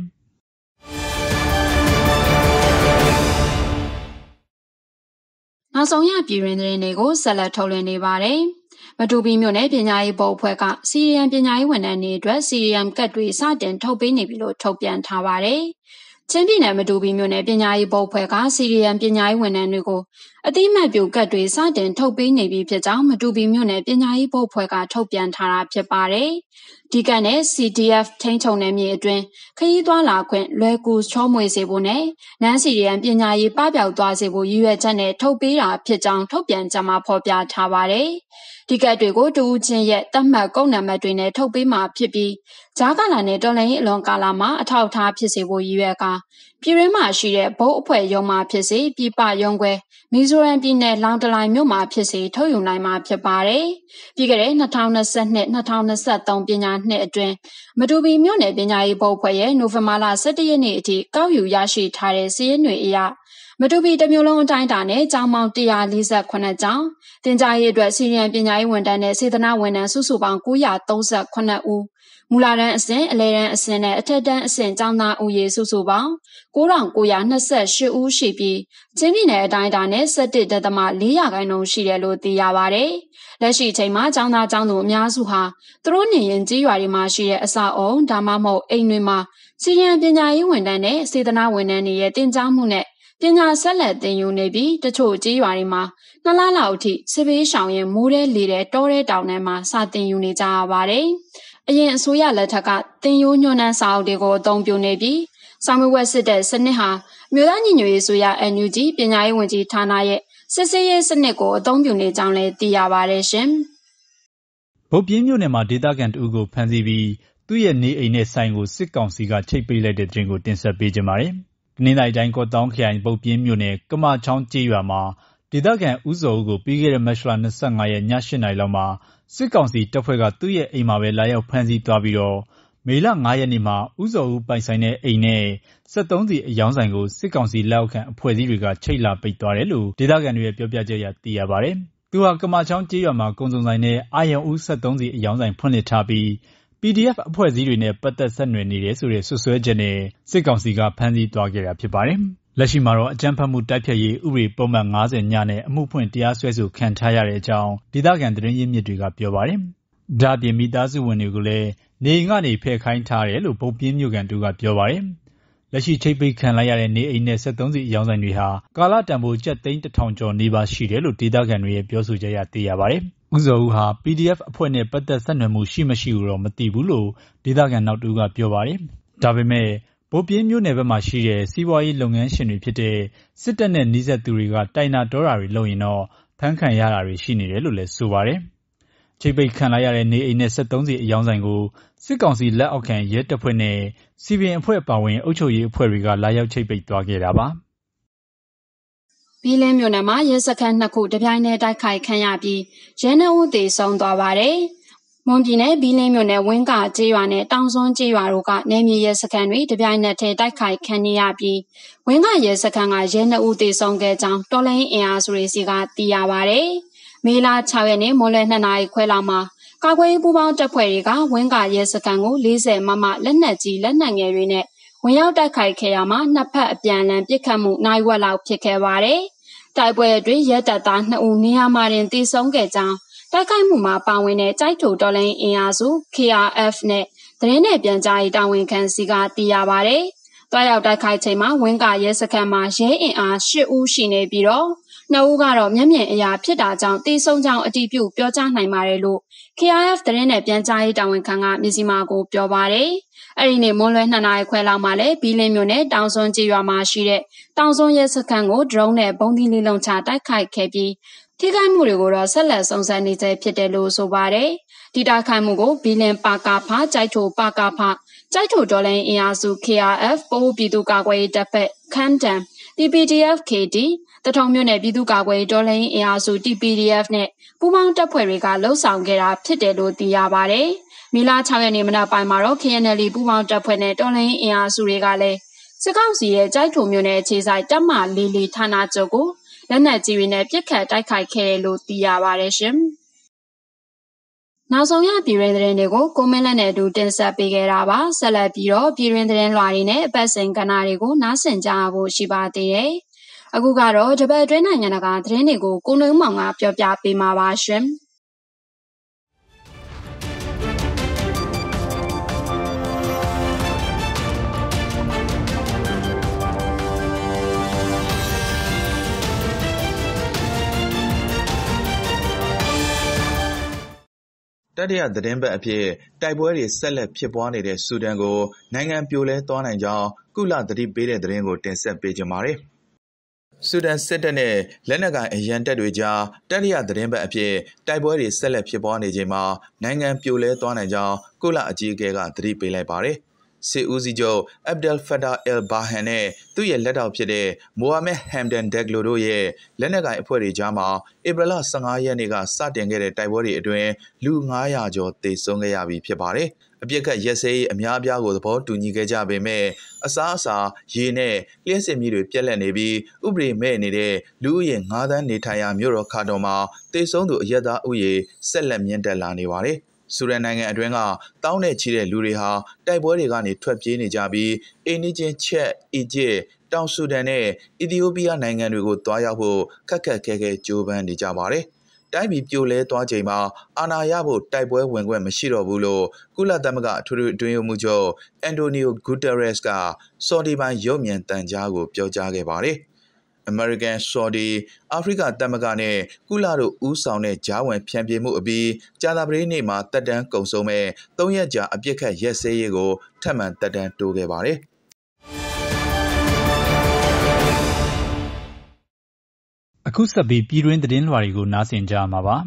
နောက်ဆုံးရပြည်တွင်းသတင်းတွေကိုဆက်လက်ထုတ်လွှင့်နေပါတယ်။မတူပီမြို့နယ်ပညာရေးဘုတ်အဖွဲ့က CDM ပညာရေးဝန်ထမ်းတွေအတွက် CDM ကတ်တွေစတင်ထုတ်ပေးနေပြီလို့ထုတ်ပြန်ထားပါတယ်။ချင်းပြည်နယ်မတူပီမြို့နယ်ပညာရေးဘုတ်အဖွဲ့က CDM ပညာရေးဝန်ထမ်းတွေကိုအတိမတ်ပြုကတ်တွေစတင်ထုတ်ပေးနေပြီဖြစ်ကြောင်းမတူပီမြို့နယ်ပညာရေးဘုတ်အဖွဲ့ကထုတ်ပြန်ထားတာဖြစ်ပါတယ်။ဒီကတ်နဲ့ CDF ထိန်းချုပ်နယ်မြေအတွင်းခရီးသွားလာခွင့်လွယ်ကူချောမွေစေဖို့နဲ့နန်း CDM ပညာရေးပပျောက်သွားစေဖို့ရည်ရွယ်ချက်နဲ့ထုတ်ပေးတာဖြစ်ကြောင်းထုတ်ပြန်ချက်မှာဖော်ပြထားပါတယ်။ဒီကတ်တွေကိုတူဦးချင်းရဲ့တတ်မှတ်ကုန်းနံပါတ်တွေနဲ့ထုတ်ပေးမှာဖြစ်ပြီးဂျားကာလာနဲ့တော်လှန်ရေးအလွန်ကာလာမှာအထောက်အထားဖြစ်စေဖို့ရည်ရွယ်ကာပြည်ရင်းမှာရှိတဲ့ဘုတ်အဖွဲ့ရုံးမှာဖြစ်စေပြည်ပရုံးခွဲမီဇိုရမ်ပြည်နယ်လောင်တလိုင်မြို့မှာဖြစ်စေထုတ်ယူနိုင်မှာဖြစ်ပါတယ်။ပြီးခဲ့တဲ့2022-2023ပညာနှစ်အတွင်းမတူပီမြို့နယ်ပညာရေးဘုတ်အဖွဲ့ရဲ့နိုဝင်ဘာလ17ရက်နေ့အထိကောက်ယူရရှိထားတဲ့စာရင်းတွေအရမတူပီတစ်မျိုးလုံးအတိုင်းအတာနဲ့ကျောင်းပေါင်း148ကျောင်းတင်ကြားရေးအတွက်စီရီယံပညာရေးဝန်ထမ်းနဲ့စေတနာဝန်ထမ်းစုစုပေါင်း938ဦးမူလတန်းအဆင့်အလယ်တန်းအဆင့်နဲ့အထက်တန်းအဆင့်ကျောင်းသားဦးရေစုစုပေါင်း9928ဦးရှိပြီးချင်းပြည်နယ်အတိုင်းအတာနဲ့17.4%ရှိတယ်လို့သိရပါတယ်။လက်ရှိအချိန်မှာကျောင်းသားကျောင်းသူအများစုဟာသူတို့နေရင်ကြီးရွာတွေမှာရှိတဲ့အဆောက်အုံဒါမှမဟုတ်အိမ်တွေမှာစီရီယံပညာရေးဝန်ထမ်းနဲ့စေတနာဝန်ထမ်းတွေရဲ့တင်ကြားမှုနဲ့ပညာဆက်လက်သင်ယူနေပြီးတချို့ကြီးရွာတွေမှာ2လလောက်အထိစစ်ဘေးရှောင်ရင်မိုးထဲလေထဲတောထဲတောင်ထဲမှာစာသင်ယူနေကြရပါတယ်။အရင်အစိုးရလက်ထက်ကသင်ယူညွှန်းနှန်းစာအုပ်တွေကိုအသုံးပြုနေပြီးစာမေးပွဲစစ်တဲ့စနစ်ဟာမြို့သားညီညွတ်ရေးဆိုရ NUG ပညာရေးဝန်ကြီးဌာနရဲ့စစ်ဆေးရေးစနစ်ကိုအသုံးပြုနေကြောင်းလည်းသိရပါတယ်ရှင်။ဗုတ်ပြင်းမြို့နယ်မှာဒေသခံတဦးကိုဖမ်းဆီးပြီးသူ့ရဲ့နေအိမ်နဲ့ဆိုင်ကိုစစ်ကောင်စီကချိတ်ပိတ်လိုက်တဲ့သတင်းကိုတင်ဆက်ပေးကြပါမယ်။တနင်္သာရီတိုင်းကော့သောင်းခရိုင်ဗုတ်ပြင်းမြို့နယ်ကမချောင်းကျေးရွာမှာဒေသခံဦးစောဦးကိုပြီးခဲ့တဲ့မတ်လ25ရက်ည8နာရီလောက်မှာစစ်ကောင်စီတပ်ဖွဲ့ကသူ့ရဲ့အိမ်မှာပဲလာရောက်ဖမ်းဆီးသွားပြီးတော့မေလ9ရက်နေ့မှာဦးစောဦးပိုင်ဆိုင်တဲ့အိမ်နဲ့73စီအယောင်းဆိုင်ကိုစစ်ကောင်စီလက်အောက်ခံအဖွဲ့အစည်းတွေကချိတ်လာပိတ်သွားတယ်လို့ဒေသခံတွေရဲ့ပြောပြချက်အရသိရပါတယ်။သူဟာကမချောင်းကျေးရွာမှာကုံစုံဆိုင်နဲ့အာယုံဦး73စီအယောင်းဆိုင်ဖွင့်လှစ်ထားပြီး PDF အဖွဲ့အစည်းတွေနဲ့ပတ်သက်ဆက်နွယ်နေတယ်ဆိုတဲ့ဆွဆွဲချက်နဲ့စစ်ကောင်စီကဖမ်းဆီးသွားခဲ့တာဖြစ်ပါတယ်။လက်ရှိမှာတော့အကြမ်းဖက်မှုတိုက်ဖျက်ရေးဥပဒေပုံမှန်90ညနဲ့အမှုဖွင့်တရားစွဲဆိုခံထားရတဲ့အကြောင်းဒေသခံသတင်းရင်းမြစ်တွေကပြောပါတယ်။ဒါ့အပြင်မိသားစုဝင်တွေကိုလည်းနေအိမ်ကနေဖယ်ခိုင်းထားတယ်လို့ဗုတ်ပြင်းမြို့ကန်တူကပြောပါတယ်။လက်ရှိချိတ်ပိတ်ခံလိုက်ရတဲ့နေအိမ်နဲ့73စီအယောင်းဆိုင်တွေဟာကာလတန်ဖိုးကျပ်သိန်း1000ကျော်နေပါရှိတယ်လို့ဒေသခံတွေရဲ့ပြောဆိုချက်အရသိရပါတယ်။ဦးစောဦးဟာ PDF အဖွဲ့နဲ့ပတ်သက်ဆက်နွယ်မှုရှိမရှိကိုတော့မသိဘူးလို့ဒေသခံနောက်တူကပြောပါတယ်။ဒါပေမဲ့ဗုတ်ပြင်းမြို့နယ်ဘက်မှာရှိတဲ့စီးပွားရေးလုပ်ငန်းရှင်တွေဖြစ်တဲ့စစ်တပ်နဲ့နှိစက်သူတွေကတိုင်နာဒေါ်ရာတွေလုပ်ရင်တော့ဖမ်းခံရတာတွေရှိနေတယ်လို့လည်းဆိုပါတယ်။ချိတ်ပိတ်ခံလိုက်ရတဲ့နေအိမ်နဲ့73စီအယောင်းဆိုင်ကိုစစ်ကောင်စီလက်အောက်ခံရဲတပ်ဖွဲ့နဲ့စီပင်အဖွဲ့ပါဝင်အုပ်ချုပ်ရေးအဖွဲ့တွေကလာရောက်ချိတ်ပိတ်သွားခဲ့တာပါ။ဘီလင်းမြို့နယ်မှာရဲစခန်း2ခုတပြိုင်တည်းတိုက်ခိုက်ခံရပြီးရဲနှုတ်သေဆုံးသွားပါတယ်။မွန်ပြည်နယ်ဘီလင်းမြို့နယ်ဝင်းကကျေးရွာနဲ့တောင်စွန်းကျေးရွာတို့ကနေမြေရဲစခန်းတွေတပြိုင်နက်တည်းတိုက်ခိုက်ခံရပြီးဝင်းကရဲစခန်းကရဲနှုတ်သေဆုံးခဲ့ကြောင်းတော်လိုင်းအင်အားစုတွေစီကသိရပါတယ်။မေလ6ရက်နေ့မွန်လွယ်2နာရီခွဲလောက်မှာကာကွယ်ရေးပူးပေါင်းတပ်ဖွဲ့တွေကဝင်းကရဲစခန်းကို40မမလက်နက်ကြီးလက်နက်ငယ်တွေနဲ့ဝင်ရောက်တိုက်ခိုက်ခဲ့ရမှာနှစ်ဖက်အပြန်အလှန်ပစ်ခတ်မှုနိုင်ဝက်လောက်ဖြစ်ခဲ့ပါတယ်။တိုက်ပွဲအတွင်းရဲတပ်သား2ဦးနေရာမှာတင်သေဆုံးခဲ့ကြောင်းတိုက်ခိုက်မှုမှာပါဝင်တဲ့ကြိုက်ထိုတော်လိုင်းအင်အားစု KRF နဲ့သတင်းနဲ့ပြန်ကြားရေးတာဝန်ခံစီကသိရပါတယ်။တွားရောက်တိုက်ခိုက်ချိန်မှာဝင်းကရဲစခန်းမှာရဲအင်အား8ဦးရှိနေပြီးတော့2ဦးကတော့မျက်မြင်အရာဖြစ်တာကြောင့်တေဆုံးကြောင်းအတည်ပြုပြောကြားနိုင်ပါတယ်လို့ KRF သတင်းနဲ့ပြန်ကြားရေးတာဝန်ခံကမြစီမာကိုပြောပါတယ်။အဲ့ဒီနေ့မွန်လွယ်2နာရီခွဲလောက်မှာလည်းဘီလင်းမြို့နယ်တောင်စွန်းကျေးရွာမှာရှိတဲ့တောင်စွန်းရဲစခန်းကိုဒရုန်းနဲ့ဘုံသီးလေးလုံးချတိုက်ခိုက်ခဲ့ပြီးထိခိုက်မှုတွေကိုတော့ဆက်လက်စုံစမ်းနေကြဖြစ်တယ်လို့ဆိုပါတယ်။ဒီတိုက်ခိုက်မှုကိုဘီလင်းပါကာဖကြိုက်ထိုပါကာဖကြိုက်ထိုဒေါ်လိုင်းအင်အားစု KRF ပိုးပြည်သူ့ကာကွယ်ရေးတပ်ဖက်ခန်းတံ TPDF KD တထုံမြို့နယ်ပြည်သူ့ကာကွယ်ရေးဒေါ်လိုင်းအင်အားစု TPDF နဲ့ပူးပေါင်းတပ်ဖွဲ့တွေကလှုပ်ဆောင်ခဲ့တာဖြစ်တယ်လို့သိရပါတယ်။မေလ6ရက်နေ့မနက်ပိုင်းမှာတော့ KNL ပူးပေါင်းတပ်ဖွဲ့နဲ့ဒေါ်လိုင်းအင်အားစုတွေကလည်းစစ်ကောင်စီရဲ့ကြိုက်ထိုမြို့နယ်အခြေဆိုင်တပ်မ44ဌာနချုပ်ကိုလက်နက်ကြီးတွေနဲ့ပစ်ခတ်တိုက်ခိုက်ခဲ့တယ်လို့သိရပါတယ်ရှင်။နောက်ဆုံးရပြည်တွင်းသတင်းတွေကိုကိုမင်းလက်နဲ့အတူတင်ဆက်ပေးခဲ့တာပါ။ဆက်လက်ပြီးတော့ပြည်တွင်းသတင်းလွှာတွေနဲ့အပတ်စဉ်ကဏ္ဍတွေကိုနားဆင်ကြဖို့ရှိပါသေးတယ်။အခုကတော့တပတ်အတွင်းနိုင်ငံတကာသတင်းတွေကိုကိုနှုံမောင်ကပြောပြပေးမှာပါရှင်။တတိယသတင်းပတ်အဖြစ်တိုက်ပွဲတွေဆက်လက်ဖြစ်ပွားနေတဲ့ဆူဒန်ကိုနိုင်ငံပြိုလဲသွားနိုင်ကြောင်းကုလသတိပေးတဲ့သတင်းကိုတင်ဆက်ပေးကြပါမယ်။ဆူဒန်စစ်တပ်နဲ့လက်နက်ကိုင်အရန်တပ်တွေကြားတတိယသတင်းပတ်အဖြစ်တိုက်ပွဲတွေဆက်လက်ဖြစ်ပွားနေချိန်မှာနိုင်ငံပြိုလဲသွားနိုင်ကြောင်းကုလအကြီးအကဲကသတိပေးလိုက်ပါတယ်။စစ်ဦးစီးချုပ်အဗ်ဒယ်ဖတာအယ်ဘာဟန်နဲ့သူ့ရဲ့လက်ထောက်ဖြစ်တဲ့မိုဟာမက်ဟမ်ဒန်ဒက်ဂလိုတို့ရဲ့လက်နက်ကိုင်အဖွဲ့တွေကြားမှာဧပြီလ15ရက်နေ့ကစတင်ခဲ့တဲ့တိုက်ပွဲတွေအတွင်းလူ900ကျော်သေဆုံးခဲ့ရပြီဖြစ်ပါတယ်။အပြစ်ကရက်စဲရေးအများအပြားကိုသဘောတူညီခဲ့ကြပေမဲ့အစားအစာရေနဲ့လျှက်စစ်မြစ်တွေပြက်လက်နေပြီးဥပဒေမဲ့နေတဲ့လူဦးရေ9သန်းနေထိုင်ရာမြို့တော်ခါတော်မှာသေဆုံးသူအရက်သားဥယေဆက်လက်မြင့်တက်လာနေပါတယ်။ဆူဒန်နိုင်ငံအတွင်းကတောင်းနဲ့ချီတဲ့လူတွေဟာတိုက်ပွဲတွေကနေထွက်ပြေးနေကြပြီးအိန္ဒိချင်းချက်အီဂျစ်တောင်ဆူဒန်နဲ့အီသီယိုးပီးယားနိုင်ငံတွေကိုတွားရောက်ဖို့ခက်ခက်ခဲခဲကြိုးပမ်းနေကြပါတယ်။တိုင်းပြည်ပြိုလဲသွားချိန်မှာအာဏာရဖို့တိုက်ပွဲဝင်ခွင့်မရှိတော့ဘူးလို့ကုလသမဂ္ဂအထွေထွေအတွင်းရေးမှူးချုပ်အန်တိုနီယိုဂူတာရက်စ်ကဆော်ဒီပိုင်းရုပ်မြင်သံကြားကိုပြောကြားခဲ့ပါတယ်။ American, Saudi, အာဖရိကသမဂ္ဂနဲ့ကုလတို့ဦးဆောင်တဲ့ဂျားဝင်ဖြန့်ပြေမှုအပြီးကြာသပတေးနေ့မှာတက်တန်းကုန်ဆုံးမဲ့3ရက်ကြာအပြစ်ခတ်ရက်စဲရေးကိုထပ်မံတက်တန်းတိုးခဲ့ပါတယ်။အခုဆက်ပြီးပြည်တွင်းသတင်းလွှာတွေကိုနားဆင်ကြမှာပါ။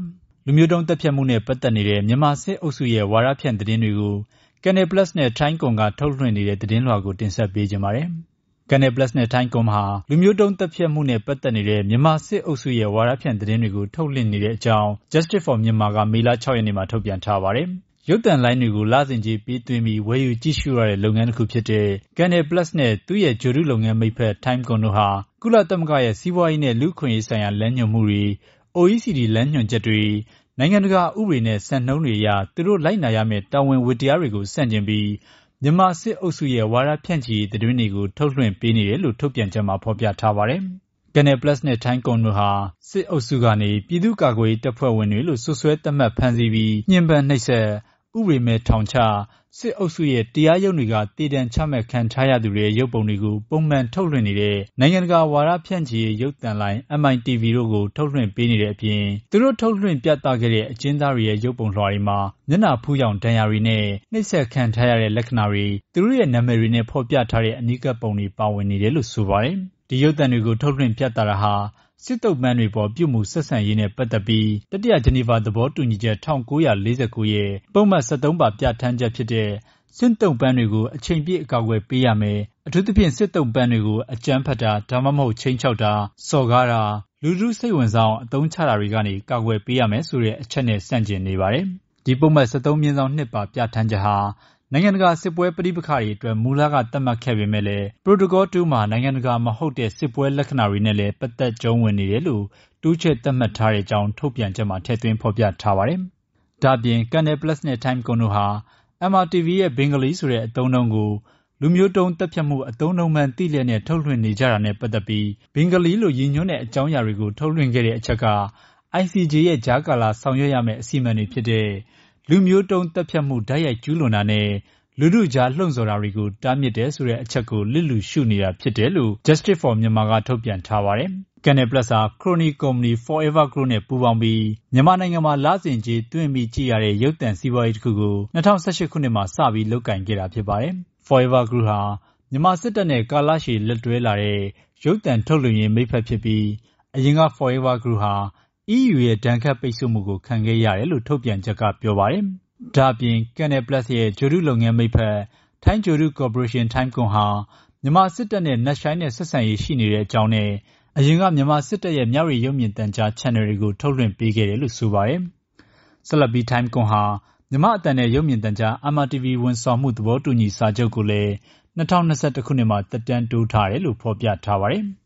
လူမျိုးတုံးတပ်ဖြတ်မှုနဲ့ပတ်သက်နေတဲ့မြန်မာစစ်အုပ်စုရဲ့ဝါဒဖြန့်သတင်းတွေကို Canal Plus နဲ့ ထိုင်းကွန်ကထုတ်လွှင့်နေတဲ့သတင်းလွှာကိုတင်ဆက်ပေးကြပါမယ်။ Canal Plus နဲ့ ထိုင်းကွန်မှာလူမျိုးတုံးတပ်ဖြတ်မှုနဲ့ပတ်သက်နေတဲ့မြန်မာစစ်အုပ်စုရဲ့ဝါဒဖြန့်သတင်းတွေကိုထုတ်လွှင့်နေတဲ့အကြောင်း Justice for Myanmar ကမေလ 6 ရက်နေ့မှာထုတ်ပြန်ထားပါတယ်။ရုပ်သံလိုင်းတွေကိုလစဉ်ကြေးပေးသွင်းပြီးဝယ်ယူကြည့်ရှုရတဲ့လုပ်ငန်းတစ်ခုဖြစ်တဲ့ Canal Plus နဲ့သူ့ရဲ့ဂျိုဒုလုပ်ငန်းမိတ်ဖက် Time Con တို့ဟာကုလသမဂ္ဂရဲ့စီးပွားရေးနဲ့လူ့အခွင့်အရေးဆိုင်ရာလမ်းညွှန်မှုတွေ OECD လမ်းညွှန်ချက်တွေနိုင်ငံတကာဥပဒေနဲ့စံနှုန်းတွေအရသူတို့လိုက်နာရမယ့်တာဝန်ဝတ္တရားတွေကိုဆန့်ကျင်ပြီးမြန်မာစစ်အုပ်စုရဲ့ဝါဒဖြန့်ချီရေးသတင်းတွေကိုထုတ်လွှင့်ပေးနေတယ်လို့ထုတ်ပြန်ချက်မှာဖော်ပြထားပါတယ်။ Canal Plus နဲ့ Time Con တို့ဟာစစ်အုပ်စုကနေပြည်သူ့ကာကွယ်ရေးတပ်ဖွဲ့ဝင်တွေလို့စွပ်စွဲသတ်မှတ်ဖမ်းဆီးပြီးညှဉ်းပန်းနှိပ်စက်ဥပဒေမဲ့ထောင်ချစစ်အုပ်စုရဲ့တရားရုံးတွေကတည်တံ့ချမှတ်ခံထားရသူတွေရဲ့ရုပ်ပုံတွေကိုပုံမှန်ထုတ်လွှင့်နေတဲ့နိုင်ငံတကာဝါဒဖြန့်ချီရေးရုပ်သံလိုင်း MITV တို့ကိုထုတ်လွှင့်ပေးနေတဲ့အပြင်သူတို့ထုတ်လွှင့်ပြသခဲ့တဲ့အကျဉ်းသားတွေရဲ့ရုပ်ပုံလွှာတွေမှာမျက်နှာဖူးယောင်ဒဏ်ရာတွေနဲ့နှိပ်စက်ခံထားရတဲ့လက္ခဏာတွေသူတို့ရဲ့နာမည်တွေနဲ့ဖော်ပြထားတဲ့အနီးကပ်ပုံတွေပါဝင်နေတယ်လို့ဆိုပါတယ်။ဒီရုပ်သံတွေကိုထုတ်လွှင့်ပြသတာဟာစစ်တုပ်ပန်းတွေပေါ်ပြုမှုဆက်ဆံရေးနဲ့ပတ်သက်ပြီးတတိယဂျနီဗာသဘောတူညီချက်1949ရဲ့ပုံမှန်73ပါပြဋ္ဌာန်းချက်ဖြစ်တဲ့စစ်တုပ်ပန်းတွေကိုအချိန်ပြည့်အကာအကွယ်ပေးရမယ်အထူးသဖြင့်စစ်တုပ်ပန်းတွေကိုအကြမ်းဖက်တာဒါမှမဟုတ်ချိန်ချောက်တာစော်ကားတာလူထုစိတ်ဝင်စားအောင်အသုံးချတာတွေကနေကာကွယ်ပေးရမယ်ဆိုတဲ့အချက်နဲ့ဆန့်ကျင်နေပါတယ်။ဒီပုံမှန်73/2ပါပြဋ္ဌာန်းချက်ဟာနိုင်ငံတကာစစ်ပွဲပဋိပက္ခတွေအတွက်မူလကသတ်မှတ်ခဲ့ပေမဲ့လည်း Protocol 2မှာနိုင်ငံတကာမဟုတ်တဲ့စစ်ပွဲလက္ခဏာတွေနဲ့လည်းပတ်သက်ကြုံဝင်နေတယ်လို့တိုးချဲ့သတ်မှတ်ထားတဲ့အကြောင်းထုတ်ပြန်ချက်မှာထည့်သွင်းဖော်ပြထားပါတယ်။ဒါ့အပြင် Canal Plus နဲ့ Time Con တို့ဟာ MRTV ရဲ့ဘင်္ဂလီဆိုတဲ့အသုံးအနှုန်းကိုလူမျိုးတုံးတပ်ဖြတ်မှုအသုံးအနှုန်းမှန်သိလျက်နဲ့ထုတ်လွှင့်နေကြတာနဲ့ပတ်သက်ပြီးဘင်္ဂလီလို့ရည်ညွှန်းတဲ့အကြောင်းအရာတွေကိုထုတ်လွှင့်ခဲ့တဲ့အချက်က ICJ ရဲ့ကြားကာလဆောင်ရွက်ရမယ့်အစီအမံတွေဖြစ်တဲ့လူမျိုးတုံးတပ်ဖြတ်မှုဓာတ်ရိုက်ကျူးလွန်တာနဲ့လူထုကြားလှုံ့ဆော်တာတွေကိုတားမြစ်တယ်ဆိုတဲ့အချက်ကိုလစ်လျူရှုနေတာဖြစ်တယ်လို့ Justice for Myanmar ကထုတ်ပြန်ထားပါတယ်။ Canal Plus ဟာ Crony Company Forever Group နဲ့ပူးပေါင်းပြီးမြန်မာနိုင်ငံမှာလစဉ်ကြေးသွင်းပြီးကြည့်ရတဲ့ရုပ်သံစီးပွားရေးတစ်ခုကို2018ခုနှစ်မှာစပြီးလုပ်ကိုင်ခဲ့တာဖြစ်ပါတယ်။ Forever Group ဟာမြန်မာစစ်တပ်နဲ့ကာလရှည်လက်တွဲလာတဲ့ရုပ်သံထုတ်လွှင့်ရေးမိတ်ဖက်ဖြစ်ပြီးအရင်က Forever Group ဟာ EU ရဲ့ဒဏ်ခတ်ပိတ်ဆို့မှုကိုခံခဲ့ရတယ်လို့ထုတ်ပြန်ချက်ကပြောပါတယ်။ဒါ့အပြင် Canal Plus ရဲ့ဂျိုဒုလုပ်ငန်းမိတ်ဖက်ထိုင်းဂျိုဒုကော်ပိုရေးရှင်း Time Con ဟာမြန်မာစစ်တပ်နဲ့နက်ရှိုင်းတဲ့ဆက်ဆံရေးရှိနေတဲ့အကြောင်းနဲ့အရင်ကမြန်မာစစ်တပ်ရဲ့မျှဝေရုပ်မြင်သံကြား channel တွေကိုထုတ်လွှင့်ပေးခဲ့တယ်လို့ဆိုပါတယ်။ဆက်လက်ပြီး Time Con ဟာမြန်မာအသံနဲ့ရုပ်မြင်သံကြား MRTV ဝန်ဆောင်မှုသဘောတူညီစာချုပ်ကိုလည်း2021ခုနှစ်မှာသက်တမ်းတိုးထားတယ်လို့ဖော်ပြထားပါတယ်။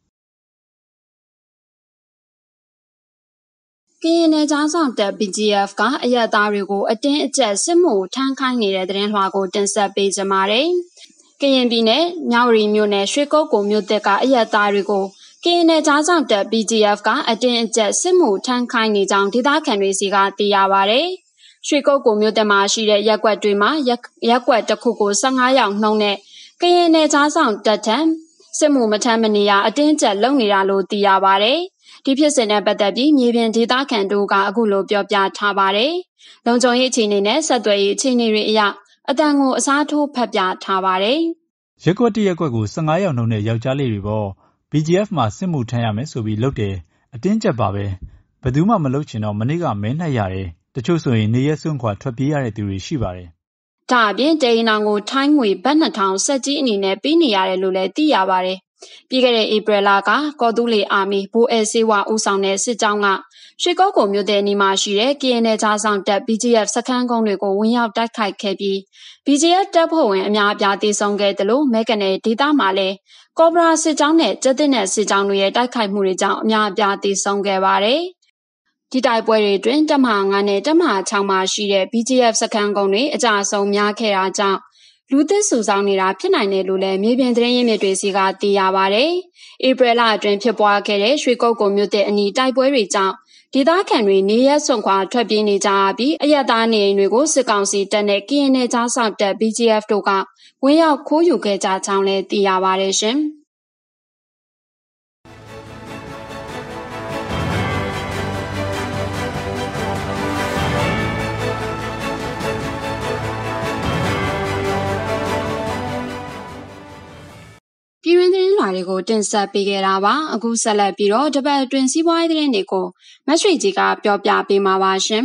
ကရင်နယ်ခြားစောင့်တပ် BGF ကအရပ်သားတွေကိုအတင်းအကျပ်စစ်မှုထမ်းခိုင်းနေတဲ့သတင်းလွှာကိုတင်ဆက်ပေးကြပါမယ်။ကရင်ပြည်နယ်မြဝတီမြို့နယ်ရွှေကုက္ကိုမြို့သက်ကအရပ်သားတွေကိုကရင်နယ်ခြားစောင့်တပ် BGF ကအတင်းအကျပ်စစ်မှုထမ်းခိုင်းနေကြောင်းဒေသခံတွေစီကသိရပါဗျ။ရွှေကုက္ကိုမြို့သက်မှာရှိတဲ့ရပ်ကွက်တွေမှာရပ်ကွက်တစ်ခုကို15ယောက်နှုန်းနဲ့ကရင်နယ်ခြားစောင့်တပ်ထံစစ်မှုမထမ်းမနေရအတင်းကျပ်လုပ်နေတာလို့သိရပါဗျ။ဒီဖြစ်စဉ်နဲ့ပတ်သက်ပြီးမြေပြင်ဒေသခံတို့ကအခုလိုပြောပြထားပါတယ်။လုံခြုံရေးအခြေအနေနဲ့ဆက်သွယ်ရေးအခြေအနေတွေအရအတန်ကိုအစားထိုးဖတ်ပြထားပါတယ်။ရက်ကွက်တစ်ရက်ကွက်ကို15ယောက်နှုန်းနဲ့ယောက်ျားလေးတွေပေါ့ BGF မှာစစ်မှုထမ်းရမယ်ဆိုပြီးလုပ်တယ်အတင်းကျပ်ပါပဲဘယ်သူမှမလုပ်ချင်တော့မနေ့ကမဲနှက်ရတယ်တချို့ဆိုရင်နေရက်စွန့်ခွာထွက်ပြေးရတဲ့သူတွေရှိပါတယ်။ဒါအပြင်တေးနောင်ကိုထိုင်းငွေဘတ်2000စက်ကြီးအနေနဲ့ပေးနေရတယ်လို့လည်းသိရပါတယ်။ပြီးခဲ့တဲ့ဧပြီလကကော်တူးလီအာမီဘိုးအဲဆေးဝါဦးဆောင်တဲ့စစ်ကြောင်းကရွှေကုက္ကိုမြို့နယ်နီမှာရှိတဲ့ KNL ဂျာဆောင်တပ် BGF စခန်းကုန်းတွေကိုဝင်ရောက်တိုက်ခိုက်ခဲ့ပြီး BGF တပ်ဖွဲ့ဝင်အများအပြားတေဆုံးခဲ့တယ်လို့မဲကနယ်ဒေသမှာလည်းကော့ဘရာစစ်ကြောင်းနဲ့ကျက်တဲ့နယ်စစ်ကြောင်းတွေရဲ့တိုက်ခိုက်မှုတွေကြောင့်အများအပြားတေဆုံးခဲ့ပါတယ်။ဒီတိုက်ပွဲတွေအတွင်းတပ်မဟာ9နဲ့တပ်မဟာ6မှာရှိတဲ့ BGF စခန်းကုန်းတွေအကြအဆုံးများခဲ့တာကြောင့်လူသစ်စုဆောင်နေတာဖြစ်နိုင်တယ်လို့လည်းမြေပြင်သတင်းရင်းမြစ်တွေစီကသိရပါတယ်။ဧပြီလအတွင်းဖြစ်ပွားခဲ့တဲ့ရွှေကုက္ကိုမြို့တဲ့အနီးတိုက်ပွဲတွေကြောင့်ဒေသခံတွေနေရက်စွန့်ခွာထွက်ပြေးနေကြပြီးအရက်သားနေအိမ်တွေကိုစစ်ကောင်စီတပ်နဲ့ KNL ဂျာဆောင်တပ် BGF တို့ကဝင်ရောက်ခိုးယူခဲ့ကြကြောင်းလည်းသိရပါတယ်ရှင်။ပြည်တွင်းသတင်းလွှာတွေကိုတင်ဆက်ပေးခဲ့တာပါအခုဆက်လက်ပြီးတော့တပတ်အတွင်းစီးပွားရေးသတင်းတွေကိုမတ်ရွှေကြီးကပြောပြပေးမှာပါရှင်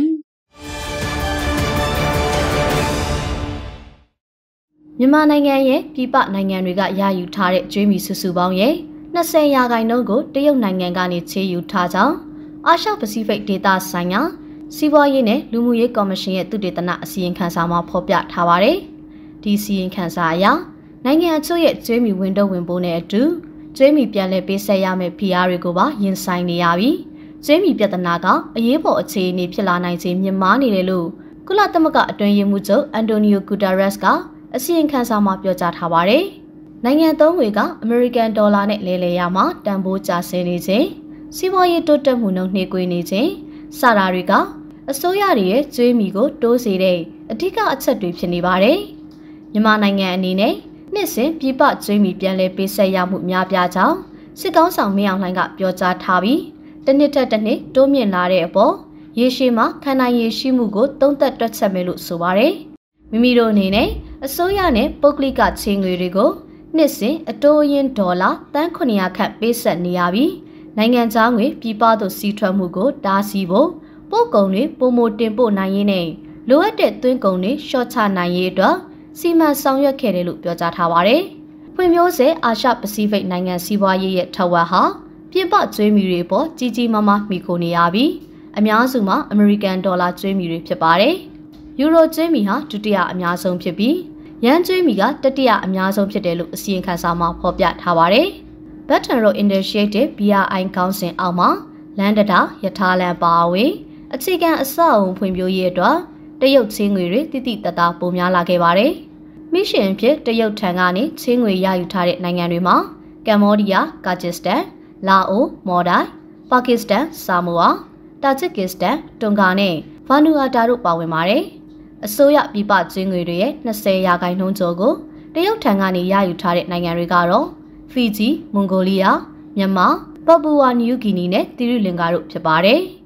မြန်မာနိုင်ငံရဲ့ပြည်ပနိုင်ငံတွေကယာယူထားတဲ့ကျွေးမီစုစုပေါင်းရဲ့20%ကိုတရုတ်နိုင်ငံကနေချေယူထားကြောင်းအာရှပစိဖိတ်ဒေသဆိုင်ရာစီးပွားရေးနဲ့လူမှုရေးကော်မရှင်ရဲ့သုတေသနအစီရင်ခံစာမှာဖော်ပြထားပါတယ်။ဒီစီရင်ခံစာအရနိုင်ငံအချို့ရဲ့ကျွေးမီဝင်တော့ဝင်ပိုးနဲ့အတူကျွေးမီပြန်လည်ပေးဆက်ရမယ့်ဖိအားတွေကိုပါရင်ဆိုင်နေရပြီးကျွေးမီပြဿနာကအရေးပေါ်အခြေအနေဖြစ်လာနိုင်ခြင်းမြင့်မားနေတယ်လို့ကုလသမဂ္ဂအတွင်းရေးမှူးချုပ်အန်တိုနီယိုဂူတာရက်စ်ကအစီရင်ခံစာမှာပြောကြားထားပါတယ်။နိုင်ငံသုံးငွေကအမေရိကန်ဒေါ်လာနဲ့လဲလှယ်ရမှာတန်ဖိုးကျဆင်းနေခြင်းစီးပွားရေးတိုးတက်မှုနှုန်းနှေးကွေးနေခြင်းစတာတွေကအစိုးရရဲ့ကျွေးမီကိုတိုးစေတဲ့အဓိကအချက်တွေဖြစ်နေပါတယ်။မြန်မာနိုင်ငံအနေနဲ့နှစ်စဉ်ပြည်ပကျွေးမီပြန်လည်ပေးဆက်ရမှုများပြားကြောင်းစစ်ကောင်းဆောင်မင်းအောင်လှိုင်ကပြောကြားထားပြီးတစ်နှစ်ထက်တစ်နှစ်တိုးမြင့်လာတဲ့အပေါ်ရေရှည်မှာခံနိုင်ရရှိမှုကိုသုံးသပ်တွက်ချက်မယ်လို့ဆိုပါတယ်။မိမိတို့အနေနဲ့အစိုးရနဲ့ပုဂ္ဂလိကချေငွေတွေကိုနှစ်စဉ်အတိုးအရင်ဒေါ်လာတန်း900ခန့်ပေးဆက်နေရပြီးနိုင်ငံခြားငွေပြည်ပသို့စီးထွက်မှုကိုတားဆီးဖို့ပို့ကုန်တွေပုံမတင်ပို့နိုင်ရေးနဲ့လိုအပ်တဲ့သွင်းကုန်တွေရှော့ချနိုင်ရေးအတွက်စီမံဆောင်ရွက်ခဲ့တယ်လို့ပြောကြားထားပါတယ်။ဖွံ့ဖြိုးဆဲအာရှပစိဖိတ်နိုင်ငံစီးပွားရေးရဲ့ထက်ဝက်ဟာပြည်ပကျွေးမီတွေပေါ်ကြီးကြီးမားမားမှီခိုနေရပြီးအများစုမှာအမေရိကန်ဒေါ်လာကျွေးမီတွေဖြစ်ပါတယ်။ယူရိုကျွေးမီဟာဒုတိယအများဆုံးဖြစ်ပြီးယန်းကျွေးမီကတတိယအများဆုံးဖြစ်တယ်လို့အစီရင်ခံစာမှာဖော်ပြထားပါတယ်။ Belt and Road Initiative BRI ခေါင်းစဉ်အောက်မှာလန်ဒတာရထားလမ်းပါဝင်အခြေခံအဆောက်အုံဖွံ့ဖြိုးရေးအတွက်တရုတ်ချင်းငွေတွေတိတိတသားပိုများလာခဲ့ပါတယ်။မိရှင်ဖြစ်တရုတ်ထံကနေချင်းငွေရယူထားတဲ့နိုင်ငံတွေမှာကမ္ဘောဒီးယား၊ကာဂျစ္စတန်၊လာအို၊မော်ဒိုင်၊ပါကစ္စတန်၊ဆာမိုအာ၊တာဂျစ်ကစ္စတန်၊တွန်ဂါနဲ့ဗာနူအာတာတို့ပါဝင်ပါတယ်။အစိုးရပြည်ပချင်းငွေတွေရဲ့20%ကျော်ကိုတရုတ်ထံကနေရယူထားတဲ့နိုင်ငံတွေကတော့ဖီဂျီ၊မွန်ဂိုလီးယား၊မြန်မာ၊ပပူဝါနယူးဂီနီနဲ့သီရိလင်္ကာတို့ဖြစ်ပါတယ်။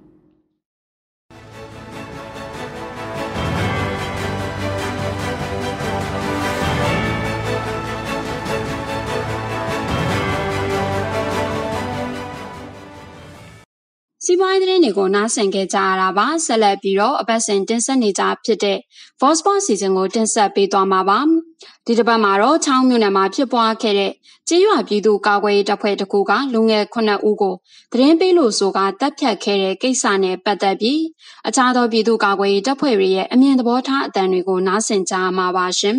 စီးပွားရေးသတင်းတွေကိုနားဆင်ခဲ့ကြရတာပါဆက်လက်ပြီးတော့အပတ်စဉ်တင်ဆက်နေကြဖြစ်တဲ့ Voice Sport စီစဉ်ကိုတင်ဆက်ပေးသွားမှာပါဒီတစ်ပတ်မှာတော့ချောင်းမြို့နယ်မှာဖြစ်ပွားခဲ့တဲ့ကြေးရွာပြည်သူကာကွယ်ရေးတပ်ဖွဲ့တစ်ခုကလူငယ်9ဦးကိုသတင်းပေးလို့ဆိုကတပ်ဖြတ်ခဲ့တဲ့ကိစ္စနဲ့ပတ်သက်ပြီးအခြားသောပြည်သူကာကွယ်ရေးတပ်ဖွဲ့တွေရဲ့အမြင်သဘောထားအသံတွေကိုနားဆင်ကြမှာပါရှင်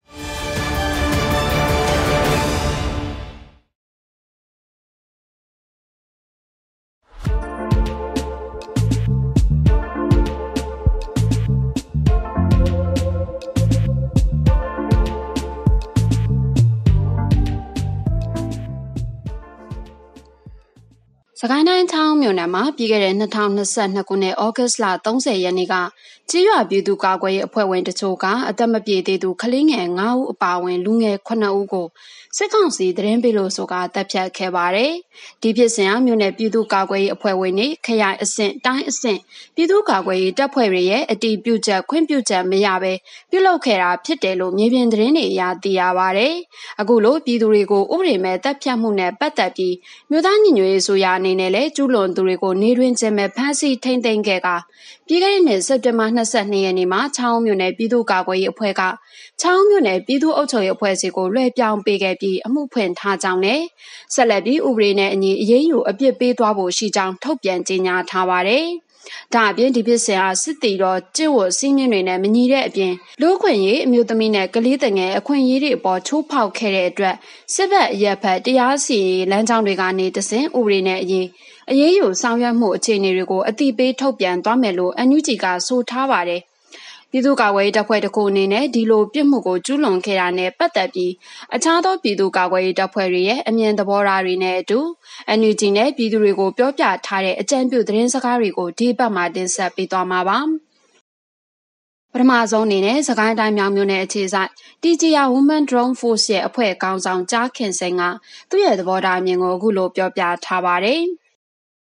စကိုင်းတိုင်းချောင်းမြို့နယ်မှာပြီးခဲ့တဲ့2022ခုနှစ်ဩဂတ်လ30ရက်နေ့ကကြေးရွာပြည်သူကာကွယ်ရေးအဖွဲ့ဝင်တချို့ကအသက်မပြည့်သေးသူကလေးငယ်9ဦးအပါအဝင်လူငယ်9ဦးကိုစစ်ကောင်စီသတင်းပေးလို့ဆိုကတပ်ဖြတ်ခဲ့ပါတယ်။ဒီဖြစ်စဉ်ဟာမြို့နယ်ပြည်သူကာကွယ်ရေးအဖွဲ့ဝင်တွေခရိုင်အဆင့်တိုင်းအဆင့်ပြည်သူကာကွယ်ရေးတပ်ဖွဲ့တွေရဲ့အတီးပြုချက်ခွင့်ပြုချက်မရဘဲပြုလုပ်ခဲ့တာဖြစ်တယ်လို့မြေပြင်သတင်းတွေအရသိရပါတယ်။အခုလိုပြည်သူတွေကိုဥပဒေမဲ့တပ်ဖြတ်မှုနဲ့ပတ်သက်ပြီးမြို့သားညီညွတ်ရေးဆိုရာအနေနဲ့လည်းကျူးလွန်သူတွေကိုနေတွင်ခြင်းမဲ့ဖမ်းဆီးထိန်းသိမ်းခဲ့ကပြီးခဲ့တဲ့နှစ်စက်တင်ဘာ22ရက်နေ့မှာချောင်းမြို့နယ်ပြည်သူ့ကာကွယ်ရေးအဖွဲ့ကချောင်းမြို့နယ်ပြည်သူ့အုပ်ချုပ်ရေးအဖွဲ့စီကိုလွှဲပြောင်းပေးခဲ့ပြီးအမှုဖွင့်ထားကြောင်းနဲ့ဆက်လက်ပြီးဥပဒေနဲ့အညီအရေးယူအပြစ်ပေးသွားဖို့ရှိကြောင်းထုတ်ပြန်ကြေညာထားပါတယ်။ဒါအပြင်ဒီဖြစ်စဉ်ဟာစစ်တီတော်ကျင့်ဝတ်စည်းမျဉ်းတွေနဲ့မညီတဲ့အပြင်လူ့အခွင့်အရေးအမျိုးသမီးနဲ့ကလေးငယ်အခွင့်အရေးတွေအပေါ်ချိုးဖောက်ခဲ့တဲ့အတွက်စစ်ဘက်အရက်ဖက်တရားစီရင်လမ်းကြောင်းတွေကနေတဆင့်ဥပဒေနဲ့အညီအရေးယူဆောင်ရွက်မှုအခြေအနေတွေကိုအတိပေးထုတ်ပြန်သွားမယ်လို့ NUG ကဆိုထားပါတယ်။ပြည်သူ့ကာကွယ်ရေးတပ်ဖွဲ့တစ်ခုအနေနဲ့ဒီလိုပြစ်မှုကိုကျူးလွန်ခဲ့တာနဲ့ပတ်သက်ပြီးအခြားသောပြည်သူ့ကာကွယ်ရေးတပ်ဖွဲ့တွေရဲ့အမြင်သဘောထားတွေနဲ့အတူ NUG နဲ့ပြည်သူတွေကိုပြောပြထားတဲ့အကြံပြုသတင်းစကားတွေကိုဒီဘက်မှာတင်ဆက်ပေးသွားမှာပါ။ပထမဆုံးအနေနဲ့စကိုင်းတိုင်းမြောင်မြို့နယ်အခြေစိုက် TGR Women Drone Force ရဲ့အဖွဲ့ခေါင်းဆောင်ကြားခင်စိန်ကသူ့ရဲ့သဘောထားအမြင်ကိုအခုလိုပြောပြထားပါတယ်။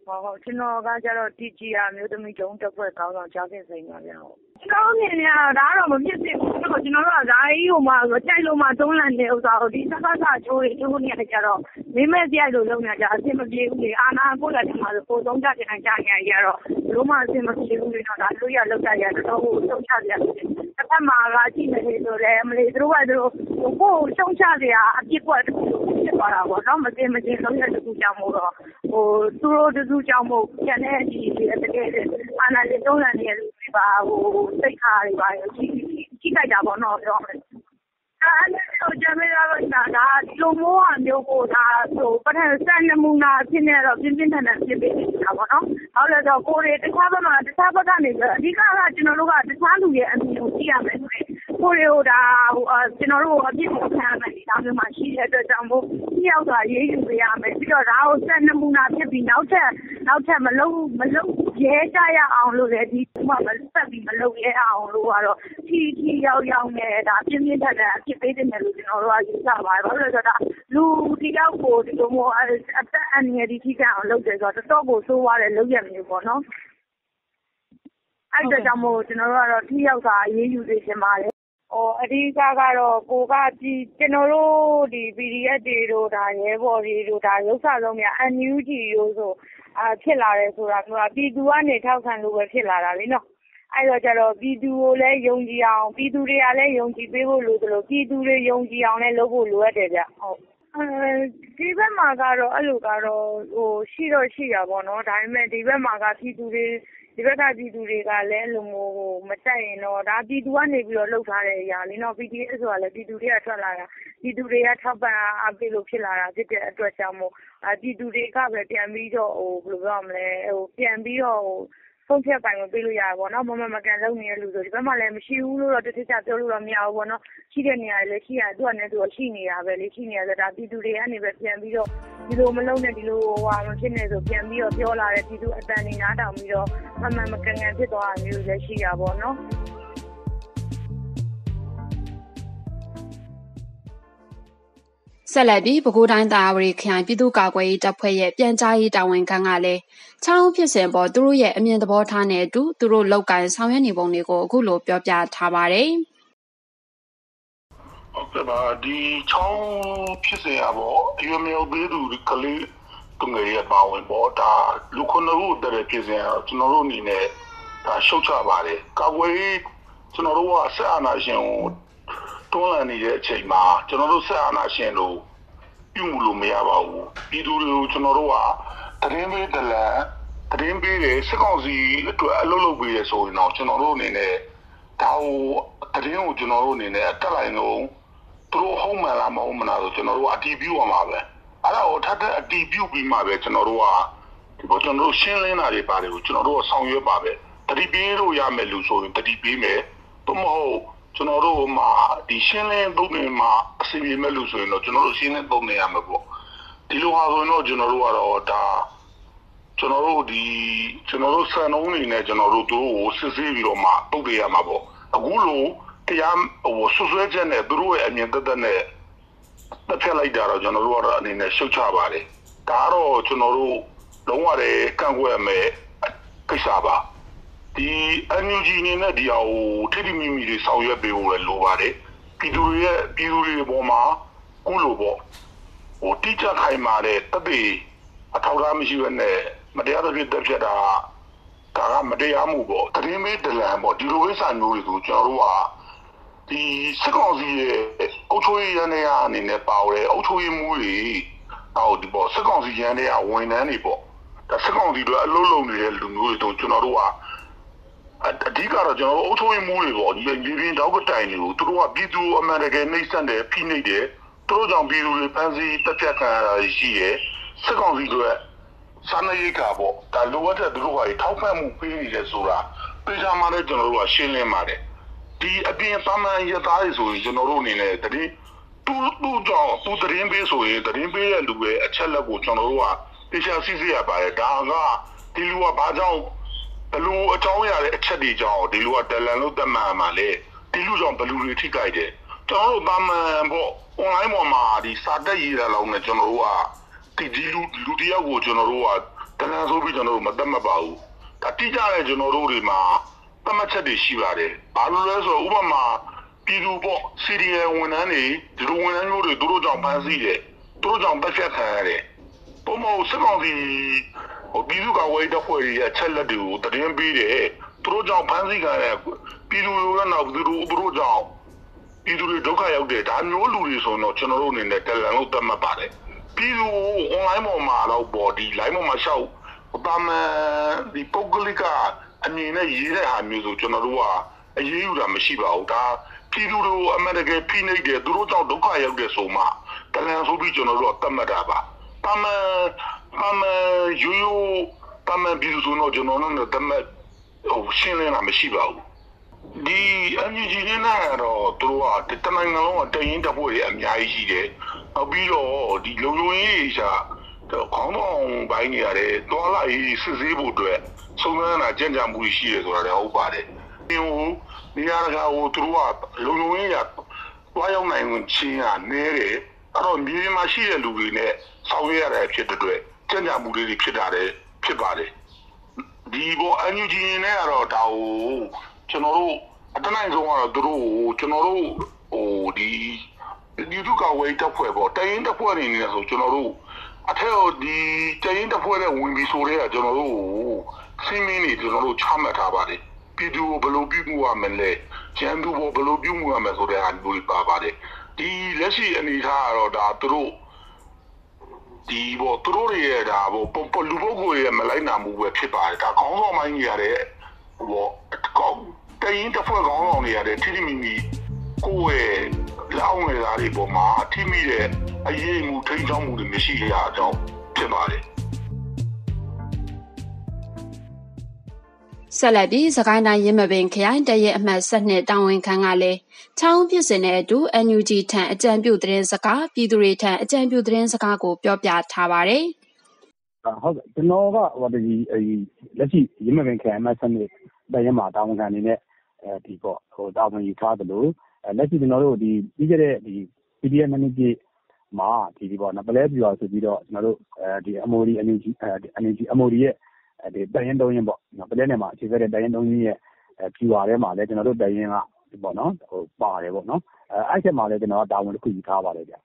ကျွန်တော်ကကျတော့ TGR မျိုးသမီးကျုံတက်ဖွဲ့ကောင်းဆောင်ကြားခင်စိန်ပါဗျာကျွန်တော်မြင်နေရတာဒါကတော့မဖြစ်သင့်ဘူးကျွန်တော်တို့ကဇာတ်ကြီးကိုမှကြိုက်လို့မှသုံးလန့်တဲ့ဥစ္စာကိုဒီစကားချိုးတွေကျိုးနေရကြတော့မိမဲပြိုက်လို့လုပ်နေကြအဆင်မပြေဘူးလေအာနာကိုလက်ထမှာဆိုပုံဆုံးကြတဲ့နိုင်ကြနေရတော့ဘလို့မှအဆင်မပြေဘူးလေတော့ဒါလို့ရလောက်ကြရတော့ဟိုဆုံးချကြတယ်တစ်ဖက်မှာကကြည့်နေတယ်ဆိုလည်းမလေးတို့ကတို့ကိုဆုံးချစရာအပြစ်ကွက်တစ်ခုဖြစ်သွားတာပေါ့နော်မတင်လုံးရတစ်ခုကြောင့်မို့တော့သူတို့တစုကြောင့်မို့ကျန်တဲ့ဒီတကယ်အာနာလေးသုံးလန့်နေလူတွေပါစိတ်ခါတွေပါကြီးကြိုက်တာပေါ့နော်ပြောမယ်အဲ့ဒါကြမ်းရတော့ဒါဒီလိုမျိုးကိုဒါပထမစံနမူနာဖြစ်နေတော့ပြင်းထန်ထန်ဖြစ်ပြီးနေတာပေါ့နော်။ဟုတ်လဲတော့ကိုယ်တွေတခြားဘက်ကနေအဓိကကကျွန်တော်တို့ကတခြားလူရဲ့အမြင်ကိုကြည့်ရမယ်ဆိုရင်ကိုယ်တွေကိုဒါကျွန်တော်တို့အပြစ်ကိုခံရမယ်ဒီလိုမျိုးမှရှိတဲ့အတွက်ကြောင့်မို့ဒီရောက်သွားရေးယူပေးရမယ်ပြီးတော့ဒါကိုစံနမူနာဖြစ်ပြီးနောက်ထပ်မလုပ်ရဲကြရအောင်လို့လေဒီမှမဆက်ပြီးမလုပ်ရဲအောင်လို့ကတော့ထီရောက်နေဒါပြင်းထန်ထန်အဖြစ်ပေးတယ်လို့ကျွန်တော်တို့ကယူဆပါတယ်ဘာလို့လဲဆိုတော့လူဒီရောက်ကိုဒီလိုမျိုးအသက်အန္တရာယ်ဒီထိခိုက်အောင်လုပ်တယ်ဆိုတော့တော်တော်ကိုဆိုးသွားတယ်လုပ်ရမျိုးပေါ့နော်အဲ့ဒါကြောင့်မို့ကျွန်တော်တို့ကတော့ထီရောက်တာအေးယူနေချင်ပါတယ်အဓိကကတော့ကိုကကျွန်တော်တို့ဒီ PDF တွေတို့ဒါရဲဘော်တွေတို့ဒါရုပ်စာဆုံးများ NUG ရိုးဆိုဖြစ်လာတယ်ဆိုတာကပြည်သူကနေထောက်ခံလို့ပဲဖြစ်လာတာလေနော်အဲ့တော့ကျတော့ပြည်သူကိုလည်းယုံကြည်အောင်ပြည်သူတွေကလည်းယုံကြည်ပေးဖို့လိုသလိုပြည်သူတွေယုံကြည်အောင်လည်းလုပ်ဖို့လိုအပ်တယ်ဗျဟုတ်ဒီဘက်မှာကတော့အဲ့လိုကတော့ရှိရပါတော့ဒါပေမဲ့ဒီဘက်မှာကပြည်သူတွေဒီဘက်ကပြည်သူတွေကလည်းအဲ့လိုမျိုးမကြိုက်ရင်တော့ဒါပြည်သူကနေပြီးတော့လှုပ်ထားတဲ့အရာလေနော် PDF ဆိုတာလည်းပြည်သူတွေကထွက်လာတာပြည်သူတွေကထောက်ပံ့အားပေးလို့ဖြစ်လာတာဖြစ်တဲ့အတွက်ကြောင့်မို့ပြည်သူတွေကပဲပြန်ပြီးတော့ဘယ်လိုပြောမလဲပြန်ပြီးတော့ဆုံးဖြတ်ပိုင်ကိုပေးလို့ရပါဘောနော်မမကန်လုံးနေတဲ့လူဆိုဒီဘက်မှာလည်းမရှိဘူးလို့တော့တစ်ချက်ပြောလို့တော့မရဘူးပေါ့နော်ရှိတဲ့နေရာတွေလည်းရှိရသူကလည်းသူရှိနေတာပဲလေရှိနေရဆိုဒါပြည်သူတွေကနေပဲပြန်ပြီးတော့ဒီလိုမလုံးနဲ့ဒီလိုမဖြစ်နေဆိုပြန်ပြီးတော့ပြောလာတဲ့ပြည်သူအတန်နေနားတောင်ပြီးတော့မကန်ဖြစ်သွားတာမျိုးလည်းရှိရပါဘောနော်ဆက်လက်ပြီးပဲခူးတိုင်းတာဝရီခရိုင်ပြည်သူ့ကာကွယ်ရေးတပ်ဖွဲ့ရဲ့ပြန်ကြားရေးတာဝန်ခံကလည်းချောင်းဖြစ်စဉ်ပေါ်သူတို့ရဲ့အမြင်သဘောထားနဲ့အတူသူတို့လောက်ကိုင်းဆောင်ရွက်နေပုံတွေကိုအခုလိုပြောပြထားပါတယ်။ဟုတ်ကဲ့ပါဒီချောင်းဖြစ်စဉ်ပေါ့အရွယ်မြောက်သေးသူကလေးသူငယ်ရဲ့ပါဝင်ပေါ့ဒါလူခုနှစ်ဦးတည်းဖြစ်စဉ်ကျွန်တော်တို့အနေနဲ့ဒါရှုတ်ချပါတယ်။ကာကွယ်ရေးကျွန်တော်တို့ကဆက်အာဏာရှင်ကိုတွန်းလှန်နေတဲ့အချိန်မှာကျွန်တော်တို့ဆက်အာဏာရှင်တို့ပြုမှုလို့မရပါဘူးပြည်သူတွေကိုကျွန်တော်တို့ကသတင်းပေးတယ်သတင်းပေးတယ်စစ်ကောင်စီအတွက်အလုပ်လုပ်ပေးရဆိုရင်တော့ကျွန်တော်တို့အနေနဲ့ဒါဟိုသတင်းကိုကျွန်တော်တို့အနေနဲ့တက်လိုက်တော့သူတို့ဟုတ်မှန်လားမဟုတ်မှန်လားဆိုကျွန်တော်တို့အတီးပြုရမှာပဲအဲ့ဒါကိုထပ်အတီးပြုပြီးမှပဲကျွန်တော်တို့ကဒီပေါ်ကျွန်တော်တို့ရှင်းလင်းတာတွေပါတယ်ကိုကျွန်တော်တို့ဆောင်ရွက်ပါပဲတတိပေးလို့ရမယ်လို့ဆိုရင်တတိပေးမယ်သို့မဟုတ်ကျွန်တော်တို့မှာဒီရှင်းလင်းပုံတွေမှာအစီအမံမဲ့လို့ဆိုရင်တော့ကျွန်တော်တို့ရှင်းလင်းပုံနေရမှာပေါ့ဒီလိုဟာဆိုရင်တော့ကျွန်တော်တို့ကတော့ဒါကျွန်တော်တို့စံနှုန်းနေနဲ့ကျွန်တော်တို့တို့ကိုစစ်ဆေးပြီးတော့မှတုတ်ပြရမှာပေါ့အခုလိုတရားဆွဆွဲချက်နဲ့သူတို့ရဲ့အမြင်သက်နဲ့တစ်ဖက်လိုက်တာတော့ကျွန်တော်တို့ကတော့အနေနဲ့ရှုတ်ချပါတယ်ဒါကတော့ကျွန်တော်တို့လုံးဝတဲ့ကန့်ကွက်မယ်ကိစ္စပါဒီ NUG နေနဲ့ဒီဟာကိုထိထိမိမိတွေဆောင်ရွက်ပေးဖို့လည်းလိုပါတယ်ပြည်သူတွေပေါ်မှာကုလို့ပေါ့ဟိုတိကျခိုင်မာတဲ့တပိအထောက်အထားမရှိဘဲနဲ့မတရားသဖြင့်တက်ဖြတ်တာဒါကမတရားမှုပေါ့တရင်မေးဒလန်ပေါ့ဒီလိုကိစ္စမျိုးတွေကိုကျွန်တော်တို့ကဒီစစ်ကောင်စီရဲ့အုပ်ချုပ်ရေးရန်တွေအနေနဲ့ပါဝင်အုပ်ချုပ်ရေးမှုတွေဟောဒီပေါ့စစ်ကောင်စီရန်တွေကဝန်ထမ်းတွေပေါ့ဒါစစ်ကောင်စီတွေအလုံးလုံးနေတဲ့လူမျိုးတွေတို့ကျွန်တော်တို့ကအဓိကတော့ကျွန်တော်တို့အုပ်ချုပ်ရေးမှုတွေပေါ့ဒီရင်းတောက်ကတိုင်တွေကိုသူတို့ကပြည်သူအမှန်တကယ်နှိမ့်ဆက်တယ်ဖိနှိပ်တယ်သူတို့ကြောင့်ပြည်သူတွေဖမ်းဆီးတက်ဖြတ်ခံရတာရှိရဲစစ်ကောင်စီတွေစာနေရကပေါ့ဒါလိုအပ်တဲ့သူတို့ကထောက်ပံ့မှုပေးနေတယ်ဆိုတာပြေချာမှလည်းကျွန်တော်တို့ကရှင်းလင်းပါတယ်ဒီအပြင်ပမှန်ရသားတွေဆိုရင်ကျွန်တော်တို့အနေနဲ့တတိသူ့ကြောင့်သူတရင်ပေးဆိုရင်တရင်ပေးတဲ့လူပဲအချက်လက်ကိုကျွန်တော်တို့ကပြေချာစစ်ဆေးရပါတယ်ဒါကဒီလူကဘာကြောင့်ဘလူအကြောင်းရတဲ့အချက်တွေကြောင့်ဒီလူကတလန်လို့တတ်မှန်မှာလေဒီလူကြောင့်ဘလူတွေထိကြိုက်တယ်ကျွန်တော်တို့ပမှန်ပေါ့ online ပေါ်မှာဒီစာတက်ရေးတာလောက်နဲ့ကျွန်တော်တို့ကဒီလူတယောက်ကိုကျွန်တော်တို့ကတလန်ဆိုပြီးကျွန်တော်တို့မသတ်မှတ်ပါဘူးဒါတိကျတဲ့ကျွန်တော်တို့တွေမှာသတ်မှတ်ချက်တွေရှိပါတယ်ဘာလို့လဲဆိုတော့ဥပမာပြည်သူပေါ့ CDL ဝန်ထမ်းတွေဒီလိုဝန်ထမ်းမျိုးတွေသူတို့ကြောင့်ဖမ်းဆီးတယ်သူတို့ကြောင့်တက်ဖြတ်ခံရတယ်ပုံမဟုတ်စစ်ကောင်စီပြည်သူ့ကာကွယ်ရေးတပ်ဖွဲ့တွေရဲ့ချက်လက်တွေကိုတင်ပေးတယ်သူတို့ကြောင့်ဖမ်းဆီးခံရပြည်သူတွေကတော့သူတို့ကြောင့်ပြည်သူတွေဒုက္ခရောက်တယ်ဒါမျိုးလူတွေဆိုတော့ကျွန်တော်တို့အနေနဲ့တလန်လို့သတ်မှတ်ပါတယ်ပြည်သူ online ပေါ်မှာတော့ပေါ်ဒီ line ပေါ်မှာရှောက်တာမန်ဒီပုဂ္ဂလိကအမြင်နဲ့ရေးတဲ့ဟာမျိုးဆိုကျွန်တော်တို့ကအရေးယူတာမရှိပါဘူးဒါပြည်သူတို့အမှန်တကယ်ဖိနှိပ်တယ်သူတို့ကြောင့်ဒုက္ခရောက်တယ်ဆိုမှတလန်ဆိုပြီးကျွန်တော်တို့ကသတ်မှတ်တာပါတာမန်ရိုးရိုးတာမန်ပြည်သူဆိုတော့ကျွန်တော်တို့သတ်မှတ်ရှင်းလင်းတာမရှိပါဘူးဒီအန်ယူဂျီနဲ့တော့သူတို့ကတနိုင်ငံလုံးကတရင်တပွဲတွေအများကြီးရှိတယ်နောက်ပြီးတော့ဒီလုံလုံရေးရှာခေါင်းဆောင်ပိုင်းနေရတယ်တွာလာရေးစစ်ဆေးဖို့အတွက်စုံစမ်းတာကြံ့ကြာမှုရှိတယ်ဆိုတာလည်းဟုတ်ပါတယ်ဒီနေရာကသူတို့ကလုံလုံရေးရတွားရောက်နိုင်ခြင်းကနေတယ်အဲ့တော့မြေမှာရှိတဲ့လူတွေနဲ့ဆောင်ရွက်ရတဲ့ဖြစ်တဲ့အတွက်ကြံ့ကြာမှုတွေဖြစ်တာလည်းဖြစ်ပါတယ်ဒီဘောအန်ယူဂျီနဲ့ကတော့ဒါကိုကျွန်တော်တို့အတနိုင်ဆုံးကတော့သူတို့ကျွန်တော်တို့ဒီလူထုကာဝေးတပ်ဖွဲ့ပေါ့တရင်တပ်ဖွဲ့နေနေဆိုကျွန်တော်တို့အထက်ဒီတရင်တပ်ဖွဲ့နဲ့ဝင်ပြီးဆိုတဲ့ကကျွန်တော်တို့စီးမင်းနေကျွန်တော်တို့ချမှတ်ထားပါတယ်ပြည်သူကိုဘယ်လိုပြုမှုရမလဲကျန်းသူကိုဘယ်လိုပြုမှုရမလဲဆိုတဲ့အားမျိုးပါပါတယ်ဒီလက်ရှိအနေထားကတော့ဒါသူတို့ဒီဘောသူတို့ရဲ့ဒါဘောလူပုဂ္ဂိုလ်ရဲ့မလိုက်နာမှုပဲဖြစ်ပါတယ်ဒါခေါင်းဆောင်ပိုင်းကြီးရတဲ့ဘောတရင်တစ်ဖွဲ့ကောင်းဆောင်တွေရတဲ့ထိထိမိမိကိုယ့်ရဲ့လောင်းငယ်သားတွေပေါ်မှာထိမိတဲ့အရေးမှုထိန်းချောင်းမှုတွေမရှိရအောင်ဖြစ်ပါတယ်ဆက်လက်ပြီးစကိုင်းတိုင်းရင်းမပင်ခရိုင်တရဲအမှတ်7တာဝန်ခံကလည်းချောင်းပြစ်စင်တဲ့အတူ NUG ထံအကြံပြုသတင်းစကားပြည်သူတွေထံအကြံပြုသတင်းစကားကိုပြောပြထားပါတယ်ဟုတ်ကဲ့ကျွန်တော်ကဒီလက်ရှိရင်းမပင်ခရိုင်အမှတ်7တရဲမှာတာဝန်ခံနေနဲ့ဒီပေါ့တာဝန်ယူထားသလိုလက်ရှိကျွန်တော်တို့ဒီပြီးခဲ့တဲ့ဒီ PDF နှစ်ပြည့်မှာဒီပေါ့နော်ပလဲပြူဆိုပြီးတော့ကျွန်တော်တို့ဒီ MOD NUG MOD ရဲ့ဒီတရင်3ရင်ပေါ့နော်ပလဲနယ်မှာအခြေခဲ့တဲ့တရင်3ရင်ရဲ့ပြူပါထဲမှာလည်းကျွန်တော်တို့တရင်ကဒီပေါ့နော်ပါတယ်ပေါ့နော်အဲ့ချက်မှာလည်းကျွန်တော်တာဝန်တစ်ခုယူထားပါတယ်ဗျ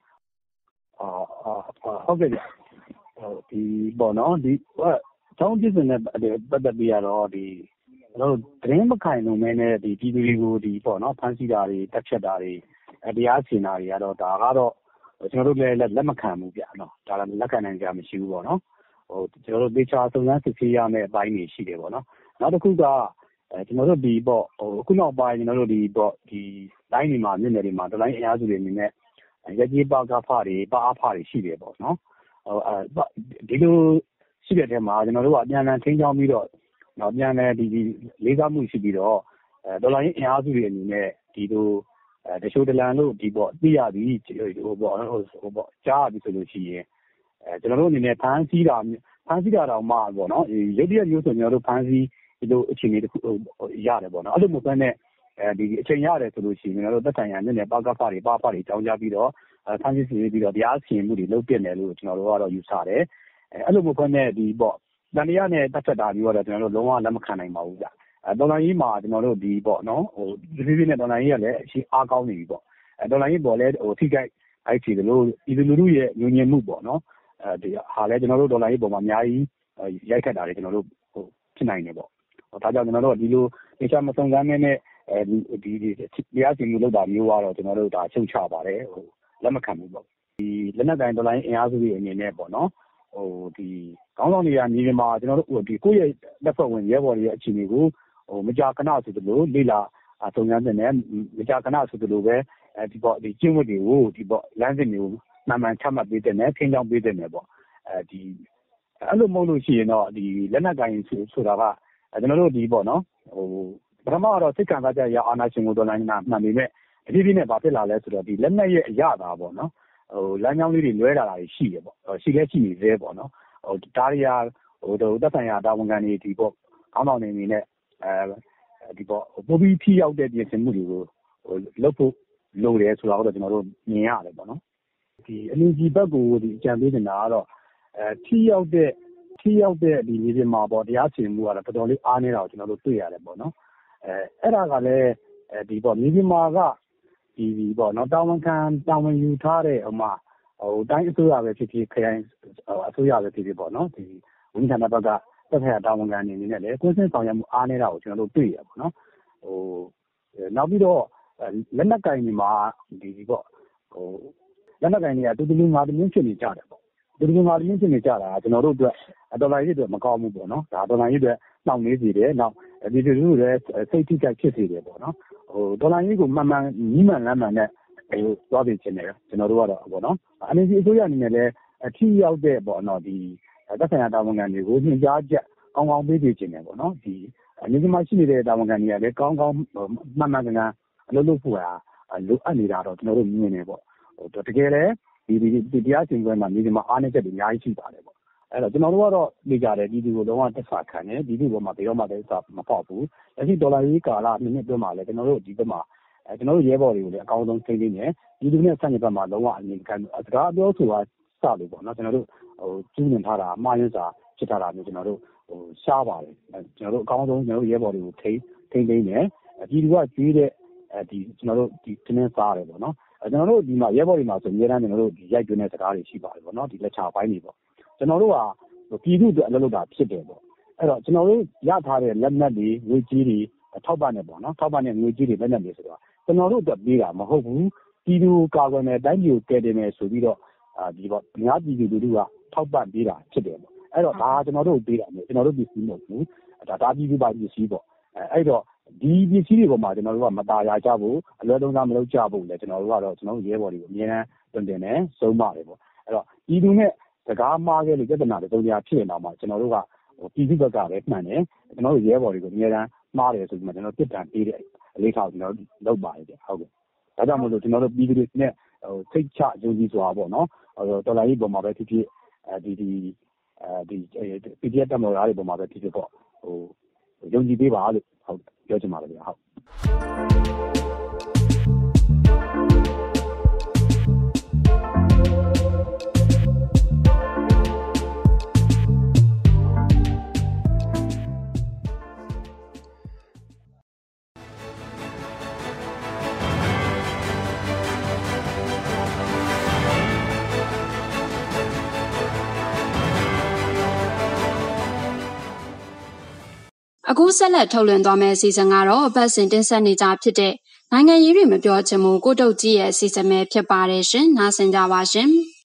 ဟုတ်ကဲ့ဗျဒီပေါ့နော်ဒီချောင်းပြစ်စင်နဲ့ပတ်သက်ပြီးတော့ဒီကျွန်တော်တို့သတင်းမခိုင်လုံမဲနဲ့ဒီပြည်သူတွေကိုဒီပေါ့နော်ဖမ်းဆီးတာတွေတက်ဖြတ်တာတွေတရားစီရင်တာတွေကတော့ဒါကတော့ကျွန်တော်တို့လည်းလက်မခံဘူးဗျနော်ဒါလည်းလက်ခံနိုင်ကြမရှိဘူးပေါ့နော်ကျွန်တော်တို့ဒေချာစုံစမ်းစစ်ဆေးရမယ့်အပိုင်းတွေရှိတယ်ပေါ့နော်နောက်တစ်ခုကကျွန်တော်တို့ဒီပေါ့အခုနောက်ပိုင်းကျွန်တော်တို့ဒီပေါ့ဒီတိုင်းတွေမှာမြို့နယ်တွေမှာတိုင်းအင်အားစုတွေအနေနဲ့ရကြီးပါကဖတွေပါအားဖတွေရှိတယ်ပေါ့နော်ဒီလိုရှိတဲ့ထဲမှာကျွန်တော်တို့ကအပြန်အလှန်ထိန်းချောင်းပြီးတော့နောက်ပြန်လဲဒီလေးစားမှုရှိပြီးတော့ဒေါ်လာရင်းအင်အားစုတွေအနေနဲ့ဒီလိုတချို့တလန်လို့ဒီပေါ့သိရပြီဟိုပေါ့ကြားပြီဆိုလို့ရှိရင်ကျွန်တော်တို့အနေနဲ့ဖမ်းဆီးတာတော့မှပေါ့နော်ရုပ်တရက်မျိုးဆိုကျွန်တော်တို့ဖမ်းဆီးဒီလိုအခြေအနေတစ်ခုရတယ်ပေါ့နော်အဲ့လိုမျိုးပဲနဲ့ဒီအချိန်ရတယ်ဆိုလို့ရှိရင်ကျွန်တော်တို့သက်ဆိုင်ရာမြို့နယ်ပါကဖတွေပါဖတွေတောင်းကြပြီးတော့ဖမ်းဆီးစီပြီးတော့တရားစီရင်မှုတွေလုပ်ပြတယ်လို့ကျွန်တော်တို့ကတော့ယူဆတယ်အဲ့လိုမျိုးပဲနဲ့ဒီပေါ့တန်တရားနဲ့တက်တာမျိုးတော့ကျွန်တော်တို့လုံးဝလက်မခံနိုင်ပါဘူးဗျဒေါ်လာကြီးမှာကျွန်တော်တို့ဒီပေါ့နော်ဒီပြည့်နဲ့ဒေါ်လာကြီးကလည်းအရှိအားကောင်းနေပြီပေါ့ဒေါ်လာကြီးပေါ်လဲထိခိုက်အဲ့ဒီလိုဒီလူလူရဲ့ညဉ့်ညင်မှုပေါ့နော်ဒီဟာလဲကျွန်တော်တို့ဒေါ်လာကြီးပေါ်မှာအများကြီးရိုက်ခတ်တာတွေကျွန်တော်တို့ဖြစ်နိုင်တယ်ပေါ့ဒါကြောင့်ကျွန်တော်တို့ဒီလိုဒေချာမစုံစမ်းမဲနဲ့ဒီတရားစီရင်မှုလုပ်တာမျိုးကတော့ကျွန်တော်တို့ဒါချုပ်ချပါတယ်လက်မခံဘူးပေါ့ဒီလက်နက်ကိုင်ဒေါ်လာကြီးအင်အားစုတွေအနေနဲ့ပေါ့နော်ဒီကောင်းဆောင်တွေကမြေပြင်မှာကျွန်တော်တို့ဒီကိုယ့်ရဲ့လက်ဖွဲ့ဝင်ရဲဘော်တွေရဲ့အခြေအနေကိုမကြာခဏဆိုသလိုလေ့လာစုံစမ်းနေမကြာခဏဆိုသလိုပဲဒီပေါ့ဒီကျင့်ဝတ်တွေကိုဒီပေါ့လမ်းစဉ်တွေကိုမှန်မှန်ချမှတ်ပေးတဲ့နဲ့ထိန်းချောင်းပေးတဲ့နဲ့ပေါ့ဒီအဲ့လိုမဟုတ်လို့ရှိရင်တော့ဒီလက်နက်ကိုင်ဆိုတာကကျွန်တော်တို့ဒီပေါ့နော်ပထမတော့စိတ်ခံစားကြရအာနာရှင်ကိုတော်လိုင်းနာမှန်ပေမဲ့အပြည့်ပြည့်နဲ့ဘာဖြစ်လာလဲဆိုတော့ဒီလက်နက်ရဲ့အရသာပေါ့နော်လမ်းကြောင်းလေးတွေလွဲလာတာရှိတယ်ပေါ့ရှိလဲရှိနေသေးပေါ့နော်ဒါတွေကသက်ဆိုင်ရာတာဝန်ခံတွေဒီပေါ့ခေါင်းဆောင်တွေအနေနဲ့ဒီပေါ့ပိုပြီးထိရောက်တဲ့ပြင်ဆင်မှုတွေကိုလုပ်ဖို့လိုတယ်ဆိုတာတော့ကျွန်တော်တို့မြင်ရတယ်ပေါ့နော်ဒီအလူကြီးဘက်ကိုဒီအကြံပေးနေတာကတော့ထိရောက်တဲ့ထိရောက်တဲ့ဒီမြေပြင်မှာပေါ့တရားစီရင်မှုကတော့တော်တော်လေးအားနေတာကိုကျွန်တော်တို့တွေ့ရတယ်ပေါ့နော်အဲ့ဒါကလည်းဒီပေါ့မြေပြင်မှာကဒီပေါ့နော်တာဝန်ယူထားတဲ့တိုင်းအစိုးရပဲဖြစ်ဖြစ်ခရိုင်အစိုးရပဲဖြစ်ဖြစ်ပေါ့နော်ဒီဝန်ကြီးဌာနဘက်ကသက်ဆိုင်ရာတာဝန်ခံအနေနဲ့လည်းကွင်းဆင်းဆောင်ရွက်မှုအားနေတာကိုကျွန်တော်တို့တွေ့ရပေါ့နော်နောက်ပြီးတော့လက်နက်ကင်တွေမှာဒီပေါ့လက်နက်ကင်တွေကတူတူငါတမျိုးဖြစ်နေကြတယ်ပေါ့တူတူငါတမျိုးဖြစ်နေကြတာကျွန်တော်တို့အတွက်ဒေါ်လာရေးအတွက်မကောင်းဘူးပေါ့နော်ဒါဒေါ်လာရေးအတွက်နှောင့်နှေးစေတယ်နောက်ဒီလိုလိုလည်းစိတ်ထိခိုက်ဖြစ်စေတယ်ပေါ့နော်ဒေါ်လာရေးကိုမှန်ညီမှန်လမ်းမှန်နဲ့သွားပြီးခြင်းတယ်ကျွန်တော်တို့ကတော့ပေါ့နော်အနေကြီးအစိုးရအနေနဲ့လည်းအထီးရောက်တဲ့ပေါ့နော်ဒီသက်ဆိုင်ရာတာဝန်ခံတွေကိုညွှန်ကြားချက်ကောင်းကောင်းပေးပြီးခြင်းတယ်ပေါ့နော်ဒီအနေကြီးမှရှိနေတဲ့တာဝန်ခံတွေကလည်းကောင်းကောင်းမှန်ကန်အလုပ်လုပ်ဖို့လိုအပ်နေတာတော့ကျွန်တော်တို့မြင်နေပေါ့တကယ်လည်းဒီတရားစီရင်ပွဲမှာမြေပြင်မှာအားနည်းချက်တွေအများကြီးရှိပါတယ်ပေါ့အဲ့တော့ကျွန်တော်တို့ကတော့နေကြတယ်ဒီကိုလုံးဝတက်ဆာခံတယ်ဒီပေါ်မှာဘယ်တော့မှတက်ဆာမပေါက်ဘူးလက်ရှိဒေါ်လာရေးကာလမိနစ်အတွင်းမှာလည်းကျွန်တော်တို့ဒီဘက်မှာကျွန်တော်တို့ရဲဘော်တွေကိုလည်းအကောင်းဆုံးထိန်းသိမ်းနေဒီလူနဲ့ဆန့်ကျင်ဘက်မှာလုံးဝအမြင်ခံစကားပြောဆိုတာစလို့ပေါ့နော်ကျွန်တော်တို့ကျူးလွန်ထားတာမှားယွင်းစာဖြစ်ထားတာမျိုးကျွန်တော်တို့ရှားပါတယ်ကျွန်တော်တို့အကောင်းဆုံးကျွန်တော်တို့ရဲဘော်တွေကိုထိန်းသိမ်းနေဒီလူကကျွေးတဲ့ဒီကျွန်တော်တို့ဒီတင်းင်းစားတယ်ပေါ့နော်ကျွန်တော်တို့ဒီမှာရဲဘော်တွေမှာဆိုအများအားကျွန်တော်တို့ဒီရိုက်တွင်းတဲ့စကားတွေရှိပါတယ်ပေါ့နော်ဒီလက်ချပိုင်းတွေပေါ့ကျွန်တော်တို့ကပြည်သူ့အတွက်အလုပ်လုပ်တာဖြစ်တယ်ပေါ့အဲ့တော့ကျွန်တော်တို့ရထားတဲ့လက်နက်တွေငွေကြေးတွေထောက်ပံ့နေပေါ့နော်ထောက်ပံ့တဲ့ငွေကြေးတွေလက်နက်တွေဆိုတော့ကျွန်တော်တို့အတွက်ပေးတာမဟုတ်ဘူးပြည်သူကာကွယ်မယ်တိုင်းပြည်ကိုကယ်တင်မယ်ဆိုပြီးတော့ဒီပေါ့အများပြည်သူလူထုကထောက်ပံ့ပေးတာဖြစ်တယ်ပေါ့အဲ့တော့ဒါကျွန်တော်တို့ပေးတာမျိုးကျွန်တော်တို့ပြည်စည်းမဟုတ်ဘူးဒါပြည်သူပါပြည်စည်းပေါ့အဲ့တော့ဒီပစ္စည်းတွေပေါ်မှာကျွန်တော်တို့ကမตาရကြဘူးအလွဲသုံးစားမလုပ်ကြဘူးလေကျွန်တော်တို့ကတော့ကျွန်တော်တို့ရဲဘော်တွေကိုအများအားတင်တယ်ဆုံးပါတယ်ပေါ့အဲ့တော့ပြည်သူနဲ့စကားမှားခဲ့လို့ပြဿနာတွေတုံးရဖြစ်နေတော့မှကျွန်တော်တို့ကပြည်သူဘက်ကလည်းမှန်တယ်ကျွန်တော်တို့ရဲဘော်တွေကိုအများအားမှားတယ်ဆိုပြီးမှကျွန်တော်ပြစ်ဒဏ်ပေးတဲ့အလေးထားကျွန်တော်တို့လုပ်ပါတယ်ဗျဟုတ်ကဲ့ဒါကြောင့်မို့လို့ကျွန်တော်တို့ပြည်သူတွေနဲ့စိတ်ချယုံကြည်စွာပေါ့နော်ဒေါ်လာရေးပေါ်မှာပဲဖြစ်ဖြစ်ဒီ PDF တက်မော်ရာတွေပေါ်မှာပဲဖြစ်ဖြစ်ပေါ့ယုံကြည်ပေးပါလို့ဟုတ်ပြောချင်ပါတယ်ဗျဟုတ်အခုဆက်လက်ထုတ်လွှင့်သွားမယ့်အစီအစဉ်ကတော့ဘတ်စင်တင်ဆက်နေကြဖြစ်တဲ့နိုင်ငံရေးတွေမပြောချင်ဘူးကိုတုတ်ကြီးရဲ့အစီအစဉ်ပဲဖြစ်ပါတယ်ရှင်နားဆင်ကြပါရှင်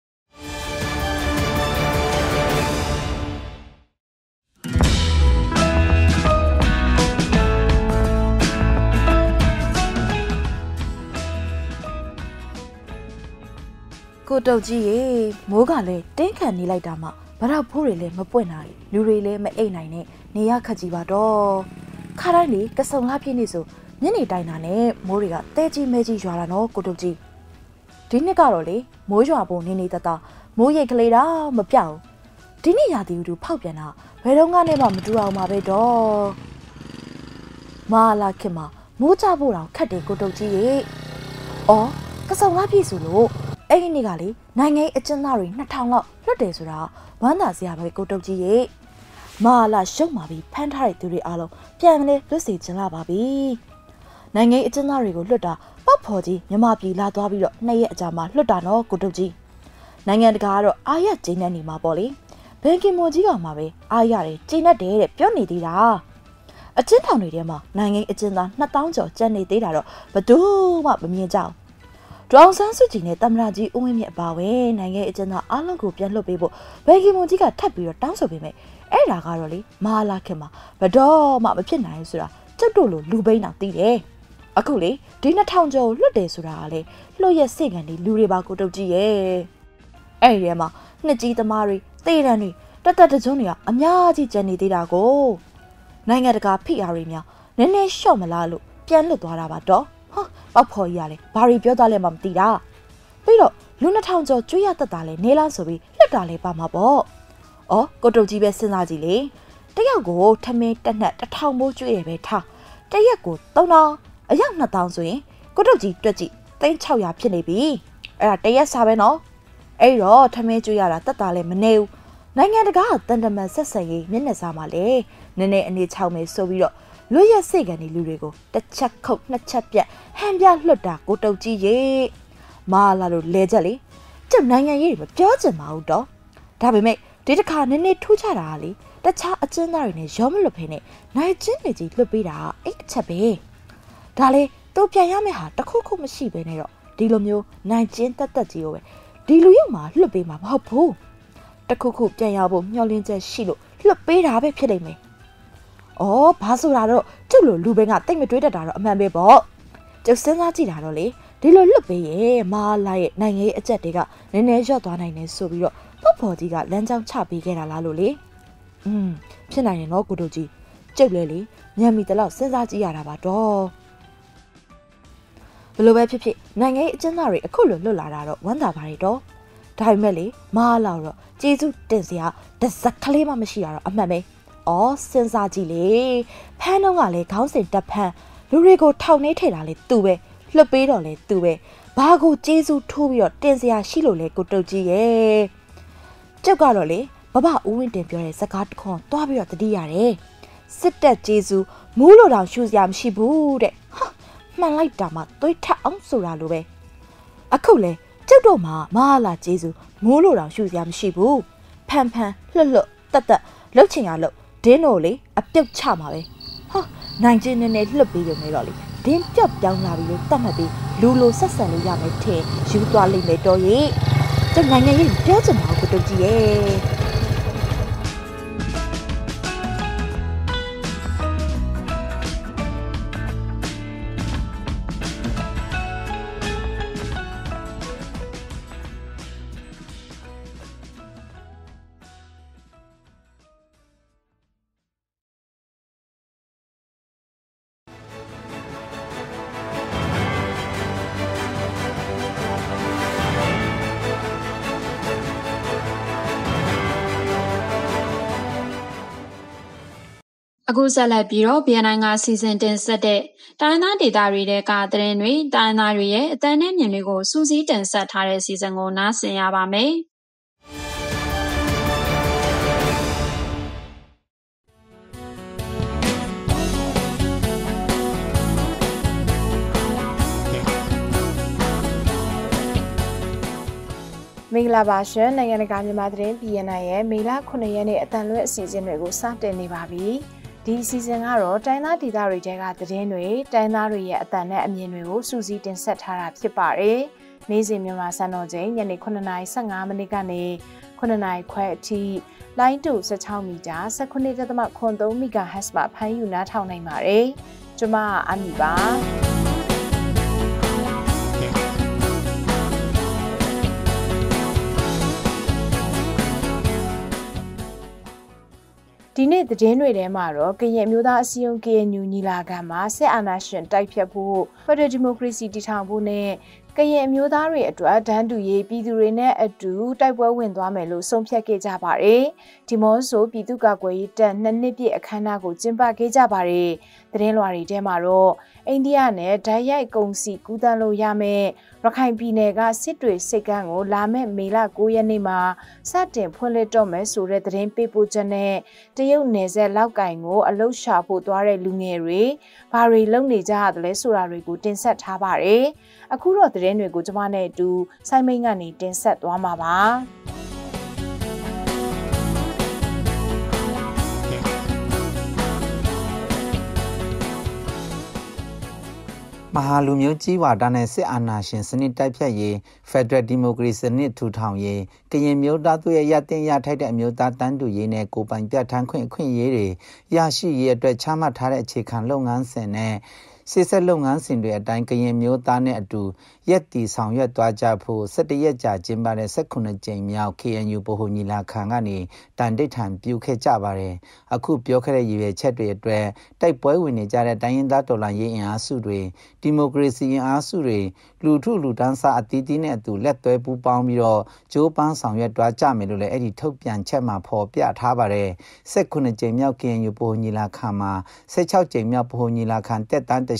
ကိုတုတ်ကြီးရေမိုးကလည်းတင်းခံနေလိုက်တာမှဗရောက်ဖိုးတွေလည်းမပွင့်နိုင်လူတွေလည်းမအိတ်နိုင်နဲ့နေရခက်ကြီးပါတော့ခါတိုင်းလေကစုံလာပြည့်နေဆိုညနေတိုင်းတာနဲ့မိုးတွေကတဲကြီးမဲကြီးရွာလာတော့ကိုတုတ်ကြီးဒီနှစ်ကတော့လေမိုးရွာပုံနေနေတတမိုးရိတ်ကလေးတော့မပြောက်ဒီနေ့ရာသီဥတုဖောက်ပြန်တာဘယ်တော့မှနဲ့မှမတူအောင်ပါပဲတော့မာလာခင်မှာမိုးကြဖို့တော့ခက်တယ်ကိုတုတ်ကြီးရေအော်ကစုံလာပြည့်ဆိုလို့အဲ့ဒီနေ့ကလေနိုင်ငံအကျဉ်းသားတွေ2000လောက်လွတ်တယ်ဆိုတာဝမ်းသာစရာပဲကိုတုတ်ကြီးရေမာလာရှုံးပါပြီဖမ်းထားတဲ့သူတွေအားလုံးပြန်မလဲလွတ်စေချင်လာပါပြီနိုင်ငံအကျဉ်းသားတွေကိုလွတ်တာပောက်ဖော်ကြီးမြမပြည်လာသွားပြီးတော့2ရက်အကြာမှာလွတ်တာနော်ကိုတုတ်ကြီးနိုင်ငံတကာကတော့အာရကျင်းနေနေမှာပေါ့လေဘန်ကင်မွန်ကြီးကမှပဲအာရတယ်ကျင်းနေတယ်တဲ့ပြောနေသေးတာအကျဉ်းထောင်တွေထဲမှာနိုင်ငံအကျဉ်းသား2000ကျော်ကျန်နေသေးတာတော့ဘယ်သူမှမမြင်ကြဘူးဒေါအောင်ဆန်းစုကြည်နဲ့တမရကြီးဦးဝင်းမြင့်အပါဝင်နိုင်ငံအကျဉ်းသားအားလုံးကိုပြန်လွှတ်ပေးဖို့ဘယ်ကီမွန်ကြီးကထပ်ပြီးတော့တောင်းဆိုပေးမယ်အဲ့ဒါကတော့လေမဟာလာခင်မှာဘတော်မှမဖြစ်နိုင်ဆိုတာကျုပ်တို့လိုလူဘိန်းအောင်သိတယ်အခုလေဒီ2000ကျော်လွတ်တယ်ဆိုတာကလေလှုပ်ရက်စိတ်ခံဒီလူတွေပါကိုတုတ်ကြီးရဲ့အဲ့ဒီထဲမှာနှစ်ကြီးသမားတွေတေးတန်းတွေတတကြွန်းတွေကအများကြီးကျန်နေသေးတာကိုနိုင်ငံတကာဖိအားတွေများနည်းနည်းလျှော့မလားလို့ပြန်လွတ်သွားတာပါတော့ဟာပောက်ဖော်ကြီးရလေဘာတွေပြောသားလဲမှမသိတာပြီးတော့လူ2000ကျော်ကျွေးရတတ်တာလဲနေလားဆိုပြီးလွတ်တာလဲပါမှာပေါ့ဩကိုတုတ်ကြီးပဲစဉ်းစားကြည့်လေတယောက်ကိုထမင်းတက်နှက်1000မိုးကျွေးရပဲထားတရက်ကို3000အယောက်2000ဆိုရင်ကိုတုတ်ကြီးတွက်ကြည့်3600ဖြစ်နေပြီအဲ့ဒါတရက်စားပဲနော်အဲ့တော့ထမင်းကျွေးရတာတတ်တာလဲမနေဘူးနိုင်ငံတကာတန်တမန်ဆက်ဆံရေးမျက်နှာစာမှာလေနည်းနည်းအနေချောင်းမယ်ဆိုပြီးတော့လွတ်ရက်စိတ်ကနေလူတွေကိုတစ်ချက်ခုတ်နှစ်ချက်ပြတ်ဟန်ပြလွတ်တာကိုတုတ်ကြီးရေမာလာလို့လဲချက်လေကျုပ်နိုင်ငံရေးတွေမပြောချင်ပါဘူးတော့ဒါပေမဲ့ဒီတစ်ခါနည်းနည်းထူးခြားတာလေတခြားအကျဉ်းသားတွေနဲ့ရောမလွတ်ဖ ೇನೆ နိုင်ချင်းတွေကြီးလွတ်ပေးတာအဲ့အချက်ပဲဒါလေသူပြန်ရမယ့်ဟာတခုခုမရှိဘဲနဲ့တော့ဒီလိုမျိုးနိုင်ချင်းတက်တက်ကြီးကိုပဲဒီလူရုပ်မှာလွတ်ပေးမှာမဟုတ်ဘူးတခုခုပြန်ရဖို့မျှော်လင့်ချက်ရှိလို့လွတ်ပေးတာပဲဖြစ်နေမယ်။အော်ဘာဆိုတာတော့ကျုပ်လိုလူပဲကတိတ်မတွေးတတ်တာတော့အမှန်ပဲပေါ့။ကျုပ်စဉ်းစားကြည့်တာတော့လေဒီလိုလွတ်ပေးရဲ့မာလာရဲ့နိုင်ငံရေးအကျက်တွေကနည်းနည်းလျော့သွားနိုင်တယ်ဆိုပြီးတော့ပေါ့ဖော်ကြီးကလမ်းကြောင်းချပေးခဲ့တာလားလို့လေ။ဖြစ်နိုင်တယ်နော်ကိုတို့ကြီးကျုပ်လေညံမီတလောက်စဉ်းစားကြည့်ရတာပါတော့။ဘယ်လိုပဲဖြစ်ဖြစ်နိုင်ငံရေးအကျဉ်းသားတွေအခုလိုလွတ်လာတာတော့ဝမ်းသာပါတယ်တော့။ဒါပေမဲ့လေမာလာတော့ကျေးဇူးတင်စရာတစ်စက်ကလေးမှမရှိတာတော့အမှန်ပဲ။အော်စဉ်းစားကြည့်လေဖမ်းတော့ကလည်းခေါင်းစဉ်တက်ဖမ်းလူတွေကိုထောက်နှိထည့်တာလေသူပဲလွတ်ပေးတော့လေသူပဲဘာကိုကျေးဇူးထိုးပြီးတော့တင်စရာရှိလို့လေကိုတုတ်ကြီးရဲ့ကျုပ်ကတော့လေဘဘဦးဝင်းတင်ပြောတဲ့စကားတစ်ခွန်းတွားပြီးတော့တတိရတယ်စစ်တပ်ကျေးဇူးမူးလို့တောင်ရှူစရာမရှိဘူးတဲ့ဟာမှန်လိုက်တာမှသွေးထက်အောင်ဆိုတာလိုပဲအခုလေကျုပ်တို့မှာမဟာလာကျေးဇူးမူးလို့တောင်ရှူစရာမရှိဘူးဖန်လွတ်တက်လှုပ်ချင်ရလို့ဒင်းတို့လေအပြုတ်ချမှာပဲဟာနိုင်ချင်းနဲ့လှုပ်ပြီးရုံနဲ့တော့လေဒင်းပြော့ပြောင်းလာပြီးလို့တတ်မှတ်ပြီးလူလိုဆက်ဆံလို့ရမယ်ထင်ယူသွားလိမ့်မယ်တော့ရေကျုပ်နိုင်ငံရေးပြောချင်တာကိုတုတ်ကြည့်ရဲ့အခုဆက်လက်ပြီးတော့ BNN ကစီစဉ်တင်ဆက်တဲ့တိုင်းသားဒေသတွေတဲကသတင်းတွေတိုင်းသားတွေရဲ့အသံနဲ့မြင်တွေကိုစူးစီးတင်ဆက်ထားတဲ့စီစဉ်ကိုနားဆင်ရပါမယ်။မင်္ဂလာပါရှင်နိုင်ငံတကာမြန်မာသတင်း BNN ရဲ့မေလ9ရက်နေ့အတန်လွဲ့အစီအစဉ်တွေကိုစတင်နေပါပြီ။ဒီအစီအစဉ်ကတော့တိုင်းသားဒေသတွေတဲကသတင်းတွေတိုင်းသားတွေရဲ့အတန်နဲ့အမြင်တွေကိုစူးစီးတင်ဆက်ထားတာဖြစ်ပါတယ်။နေ့စဉ်မြန်မာစံတော်ချိန်ညနေ9:15မိနစ်ကနေ9:00ခွဲအထိလိုင်းတူ16မီတာ19.3 MHz မှာဖမ်းယူနားထောင်နိုင်ပါတယ်။ကျွန်မအမီပါ။ဒီနေ့သတင်းတွေထဲမှာတော့ကရင်မျိုးသားအစည်းအရုံး KNU ညီလာခံမှာစစ်အာဏာရှင်တိုက်ဖျက်ဖို့ဖက်ဒရယ်ဒီမိုကရေစီတည်ထောင်ဖို့နဲ့ကရင်မျိုးသားတွေအတွက်ဒန်းတူရေးပြည်သူတွေနဲ့အတူတိုက်ပွဲဝင်သွားမယ်လို့ဆုံးဖြတ်ခဲ့ကြပါတယ်။ဒီမောဆိုပြည်သူ့ကာကွယ်ရေးတပ်2နှစ်ပြည့်အခမ်းအနားကိုကျင်းပခဲ့ကြပါတယ်။သတင်းလွှာတွေထဲမှာတော့အိန္ဒိယနဲ့ဓာတ်ရိုက်ကုန်စည်ကူးသန်းလို့ရမယ့်ရခိုင်ပြည်နယ်ကစစ်တွေစိတ်ကမ်းကိုလာမယ့်မေလ9ရက်နေ့မှာစတင်ဖွင့်လှစ်တော့မယ်ဆိုတဲ့သတင်းပေးပို့ချက်နဲ့တရုတ်နယ်စပ်လောက်ကင်ကိုအလုရှာဖို့သွားတဲ့လူငယ်တွေဘာတွေလုပ်နေကြရသလဲဆိုတာတွေကိုတင်ဆက်ထားပါတယ်။အခုတော့သတင်းတွေကိုကျွန်မနဲ့အတူစိုင်းမိန်ကနေတင်ဆက်သွားမှာပါ။မဟာလူမျိုးကြီးဝါဒနဲ့စစ်အာဏာရှင်စနစ်တိုက်ဖြတ်ရေးဖက်ဒရယ်ဒီမိုကရေစီစနစ်ထူထောင်ရေးကရင်မျိုးသားတို့ရဲ့ရတင်ရထိုက်တဲ့အမျိုးသားတန်းတူရေးနဲ့ကိုပိုင်ပြဋ္ဌာန်းခွင့်အခွင့်အရေးတွေရရှိရေးအတွက်ချမှတ်ထားတဲ့အခြေခံလုပ်ငန်းစဉ်နဲ့စစ်ဆက်လုပ်ငန်းစဉ်တွေအတိုင်းကရင်မျိုးသားနဲ့အတူရက်တီဆောင်ရွက်သွားကြဖို့17ရက်ကြာကျင်းပတဲ့19ကြိမ်မြောက် KNU ဗဟိုညီလာခံကနေတန်တိတ်ထန်ပြုခဲ့ကြပါတယ်။အခုပြောခဲ့တဲ့ရည်ရွယ်ချက်တွေအတွက်တိုက်ပွဲဝင်နေကြတဲ့တိုင်းရင်းသားတော်လှန်ရေးအင်အားစုတွေဒီမိုကရေစီအင်အားစုတွေလူထုလူတန်းစားအသီးသီးနဲ့အတူလက်တွဲပူးပေါင်းပြီးတော့ကြိုးပမ်းဆောင်ရွက်သွားကြမယ်လို့လည်းအဲ့ဒီထုတ်ပြန်ချက်မှာဖော်ပြထားပါတယ်။19ကြိမ်မြောက် KNU ဗဟိုညီလာခံမှာ16ကြိမ်မြောက်ဗဟိုညီလာခံတက်တန်းတ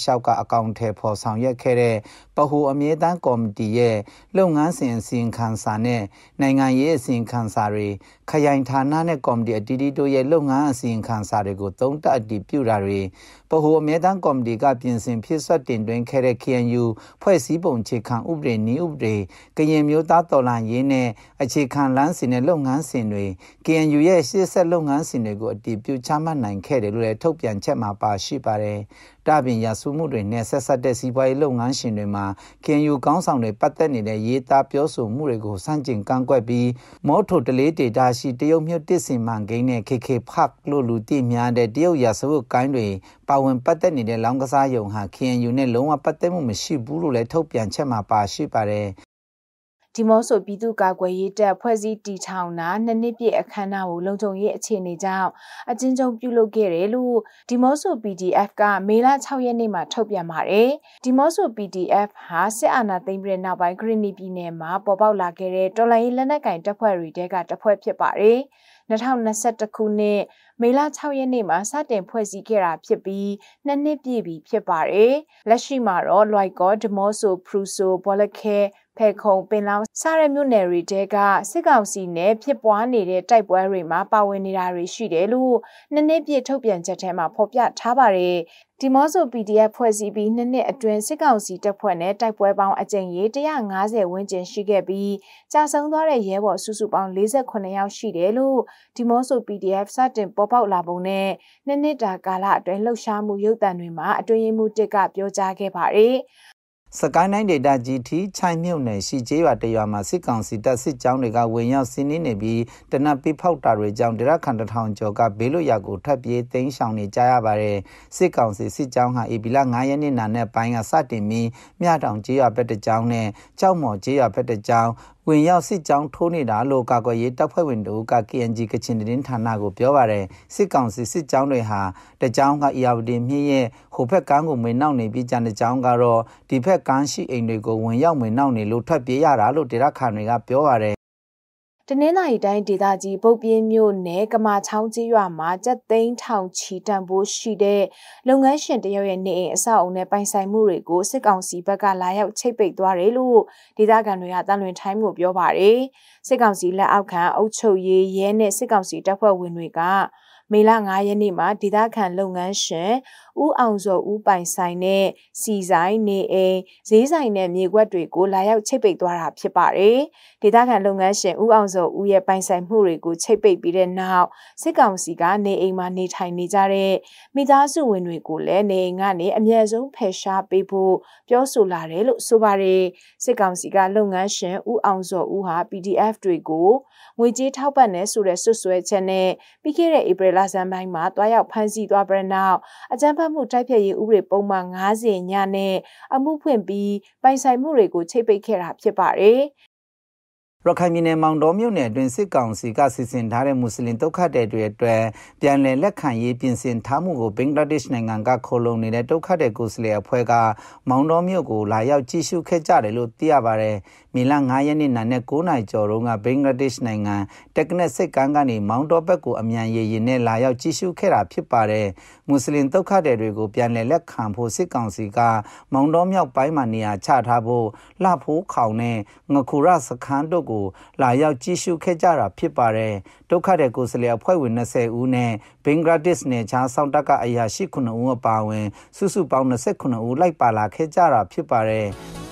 လျှောက်ကအကောင့်ထဲပေါ်ဆောင်ရွက်ခဲ့တဲ့ပဟိုအမြဲတမ်းကော်မတီရဲ့လုပ်ငန်းစဉ်အစီရင်ခံစာနဲ့နိုင်ငံရေးအစီရင်ခံစာတွေခရိုင်ဌာနနဲ့ကော်မတီအတီးတီးတို့ရဲ့လုပ်ငန်းအစီရင်ခံစာတွေကိုသုံးသပ်အတည်ပြုတာတွေပဟိုအမြဲတမ်းကော်မတီကပြင်ဆင်ဖြည့်စွက်တင်သွင်းခဲ့တဲ့ KNU ဖွဲ့စည်းပုံအခြေခံဥပဒေနည်းဥပဒေကရင်မျိုးသားတော်လှန်ရေးနဲ့အခြေခံလမ်းစဉ်နဲ့လုပ်ငန်းစဉ်တွေ KNU ရဲ့ရှေ့ဆက်လုပ်ငန်းစဉ်တွေကိုအတည်ပြုချမှတ်နိုင်ခဲ့တယ်လို့လည်းထုတ်ပြန်ချက်မှာပါရှိပါတယ်။ဒါပြင်ရာစုမှုတွေနဲ့ဆက်ဆက်တဲ့စီးပွားရေးလုပ်ငန်းရှင်တွေမှာ KNU ကောင်းဆောင်တွေပတ်သက်နေတဲ့ရေးသားပြောဆိုမှုတွေကိုစန့်ကျင်ကန့်ကွက်ပြီးမော်ထိုတလေးဒေတာရှိတရုတ်မြို့တစ်စင်မှန်ကိန်းနဲ့ KK Park လို့လူသိများတဲ့တရုတ်ရာစုကိုင်းတွေပါဝင်ပတ်သက်နေတဲ့လောင်းကစားယုံဟာ KNU နဲ့လုံးဝပတ်သက်မှုမရှိဘူးလို့လည်းထုတ်ပြန်ချက်မှာပါရှိပါတယ်။ဒီမော့ဆိုပြည်သူ့ကာကွယ်ရေးတပ်ဖွဲ့စည်းတည်ထောင်တာနှစ်နှစ်ပြည့်အခမ်းအနားကိုလုံခြုံရေးအခြေအနေကြောင့်အကျဉ်းချုပ်ပြုလုပ်ခဲ့တယ်လို့ဒီမော့ဆို PDF ကမေလ6ရက်နေ့မှာထုတ်ပြန်ပါတယ်။ဒီမော့ဆို PDF ဟာစစ်အာဏာသိမ်းပြီးတဲ့နောက်ပိုင်းဂရနီပြည်နယ်မှာပေါ်ပေါက်လာခဲ့တဲ့တော်လှန်ရေးလက်နက်ကိုင်တပ်ဖွဲ့တွေတဲကတပ်ဖွဲ့ဖြစ်ပါတယ်။2021ခုနှစ်မေလ6ရက်နေ့မှာစတင်ဖွဲ့စည်းခဲ့တာဖြစ်ပြီးနှစ်နှစ်ပြည့်ပြီဖြစ်ပါတယ်။လက်ရှိမှာတော့လွိုက်ကောဒီမော့ဆိုဖရူဆိုဘောလခဲဖဲခုံပင်လောင်းစတဲ့မြို့နယ်တွေတဲကစစ်ကောင်စီနဲ့ဖြစ်ပွားနေတဲ့တိုက်ပွဲတွေမှာပါဝင်နေတာတွေရှိတယ်လို့နှစ်နှစ်ပြည့်ထုတ်ပြန်ချက်ထဲမှာဖော်ပြထားပါတယ်။ဒီမော့ဆို PDF ဖွဲ့စည်းပြီးနှစ်နှစ်အတွင်းစစ်ကောင်စီတပ်ဖွဲ့နဲ့တိုက်ပွဲပေါင်းအကြိမ်ရေ150ဝန်းကျင်ရှိခဲ့ပြီးကြာဆုံးသွားတဲ့ရဲဘော်စုစုပေါင်း48ယောက်ရှိတယ်လို့ဒီမော့ဆို PDF စတင်ပေါ်ပေါက်လာပုံနဲ့နှစ်နှစ်တာကာလအတွင်းလှုပ်ရှားမှုရုပ်သံတွေမှာအတွင်းရေးမှူးတစ်ကပြောကြားခဲ့ပါတယ်။စကိုင်းတိုင်းဒေသကြီးထိချိုင်မြုပ်နယ်ရှိကျေးရွာတရွာမှာစစ်ကောင်စီတပ်စစ်ကြောင်းတွေကဝင်ရောက်စီးနင်းနေပြီးတနက်ပိဖောက်တာတွေကြောင့်ဒေသခံ1000ကျော်ကဘေးလွတ်ရာကိုထွက်ပြေးသိမ်းရှောင်နေကြရပါတယ်စစ်ကောင်စီစစ်ကြောင်းဟာဧပြီလ9ရက်နေ့နာနဲ့ပိုင်းကစတင်ပြီးမြတောင်ကျေးရွာဘက်တကြောင်းနဲ့ကြောက်မော်ကျေးရွာဘက်တကြောင်းဝင်ရောက်စစ်ကြောင်းထိုးနေတာလို့ကာကွယ်ရေးတပ်ဖွဲ့ဝင်တို့က KNG ကချင်သတင်းဌာနကိုပြောပါတယ်စစ်ကောင်စီစစ်ကြောင်းတွေဟာတကြောင်းကအေယာဝတီမြစ်ရဲ့ဟိုဘက်ကမ်းကိုဝင်နောက်နေပြီးကြံတကြောင်းကတော့ဒီဘက်ကမ်းရှိအိမ်တွေကိုဝင်ရောက်ဝင်နောက်နေလို့ထွက်ပြေးရတာလို့ဒေသခံတွေကပြောပါတယ်တနင်္သာရီတိုင်းဒေသကြီးပုတ်ပြင်းမြို့နယ်ကမာချောင်းကျေးရွာမှာကျပ်သိန်းထောင်ချီတန်ဖိုးရှိတဲ့လုပ်ငန်းရှင်တယောက်ရဲ့နေအိမ်အဆောက်အုံနဲ့ပိုင်ဆိုင်မှုတွေကိုစစ်ကောင်စီဘက်ကလာရောက်ချိတ်ပိတ်သွားတယ်လို့ဒေသခံတွေကတန်လွင်ထိုင်းကိုပြောပါတယ်စစ်ကောင်စီလက်အောက်ခံအုပ်ချုပ်ရေးရဲနဲ့စစ်ကောင်စီတပ်ဖွဲ့ဝင်တွေကမေလ9ရက်နေ့မှာဒေသခံလုပ်ငန်းရှင်ဦးအောင်စောဦးပိုင်ဆိုင်နဲ့စီဆိုင်နေအိမ်ဈေးဆိုင်နဲ့မြေကွက်တွေကိုလာရောက်ချိတ်ပိတ်သွားတာဖြစ်ပါတယ်။ဒေသခံလုပ်ငန်းရှင်ဦးအောင်စောဦးရဲ့ပိုင်ဆိုင်မှုတွေကိုချိတ်ပိတ်ပြီးတဲ့နောက်စစ်ကောင်စီကနေအိမ်မှာနေထိုင်နေကြတဲ့မိသားစုဝင်တွေကိုလည်းနေအိမ်ကနေအမြဲဆုံးဖယ်ရှားပေးဖို့ပြောဆိုလာတယ်လို့ဆိုပါတယ်။စစ်ကောင်စီကလုပ်ငန်းရှင်ဦးအောင်စောဦးဟာ PDF တွေကိုငွေကြေးထောက်ပံ့နေဆိုတဲ့ဆွဆွဲချက်နဲ့ပြီးခဲ့တဲ့ဧပြီလဆန်းပိုင်းမှာတွားရောက်ဖမ်းဆီးသွားပြီးနောက်အကြမ်းဖက်မှုတိုက်ဖျက်ရေးဥပဒေပုံမှန်90ညနဲ့အမှုဖွင့်ပြီးပိုင်ဆိုင်မှုတွေကိုချိတ်ပိတ်ခဲ့တာဖြစ်ပါတယ်။ရခိုင်ပြည်နယ်မောင်တော်မြို့နယ်အတွင်းစစ်ကောင်စီကစီစဉ်ထားတဲ့မွတ်စလင်ဒုက္ခသည်တွေအတွက်ပြန်လည်လက်ခံရေးပြင်ဆင်ထားမှုကိုဘင်္ဂလားဒေ့ရှ်နိုင်ငံကခိုလုံနေတဲ့ဒုက္ခသည်ကိုယ်စားလှယ်အဖွဲ့ကမောင်တော်မြို့ကိုလာရောက်ကြည့်ရှုခဲ့ကြတယ်လို့သိရပါတယ်။မေလ9ရက်နေ့နာနဲ့9နာရီကျော်တုန်းကဘင်္ဂလားဒေ့ရှ်နိုင်ငံတက်နက်စစ်ကမ်းကနေမောင်တော်ဘက်ကိုအမြန်ရေယာဉ်နဲ့လာရောက်ကြည့်ရှုခဲ့တာဖြစ်ပါတယ်။မွတ်စလင်ဒုက္ခသည်တွေကိုပြန်လည်လက်ခံဖို့စစ်ကောင်စီကမောင်တော်မြောက်ပိုင်းမှာနေရာချထားဖို့လှဖိုးခေါင်နဲ့ငခုရစခန်းတို့ကိုလာရောက်ကြည့်ရှုခဲ့ကြတာဖြစ်ပါတယ်ဒုက္ခတဲ့ကိုယ်စားလှယ်အဖွဲ့ဝင်20ဦးနဲ့ဘင်္ဂလားဒေ့ရှ်နယ်ခြားစောင့်တပ်ကအရာရှိ9ဦးအပါအဝင်စုစုပေါင်း29ဦးလိုက်ပါလာခဲ့ကြတာဖြစ်ပါတယ်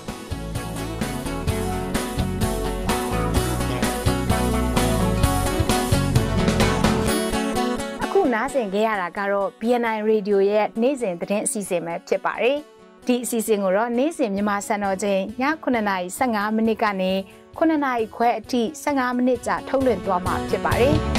နားဆင်ခဲ့ရတာကတော့ BNI Radio ရဲ့နေ့စဉ်သတင်းအစီအစဉ်ပဲဖြစ်ပါတယ်။ဒီအစီအစဉ်ကိုတော့နေ့စဉ်မြန်မာစံတော်ချိန်ည9:15မိနစ်ကနေ9:00ခွဲအထိ15မိနစ်ကြာထုတ်လွှင့်သွားမှာဖြစ်ပါတယ်။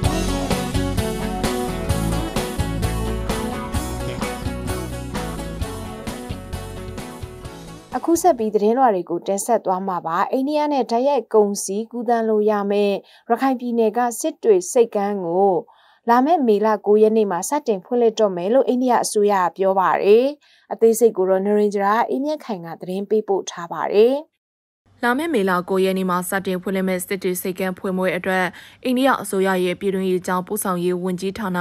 အခုဆက်ပြီးသတင်းလွှာတွေကိုတင်ဆက်သွားမှာပါအိန္ဒိယနဲ့ဓာတ်ရိုက်ကုန်စည်ကူးသန်းလို့ရမယ့်ရခိုင်ပြည်နယ်ကစစ်တွေစိတ်ကမ်းကိုလာမယ့်မေလ9ရက်နေ့မှာစတင်ဖွင့်လှစ်တော့မယ်လို့အိန္ဒိယအစိုးရကပြောပါတယ်။အသေးစိတ်ကိုတော့နရင်ဂျရာအင်းမြက်ခိုင်ကသတင်းပေးပို့ထားပါတယ်။လာမယ့်မေလ9ရက်နေ့မှာစတင်ဖွင့်လှစ်မဲ့စစ်တီစိတ်ကမ်းဖွင့်ပွဲအတွက်အိန္ဒိယအစိုးရရဲ့ပြည်တွင်းရေးကြောင်းပို့ဆောင်ရေးဝန်ကြီးဌာန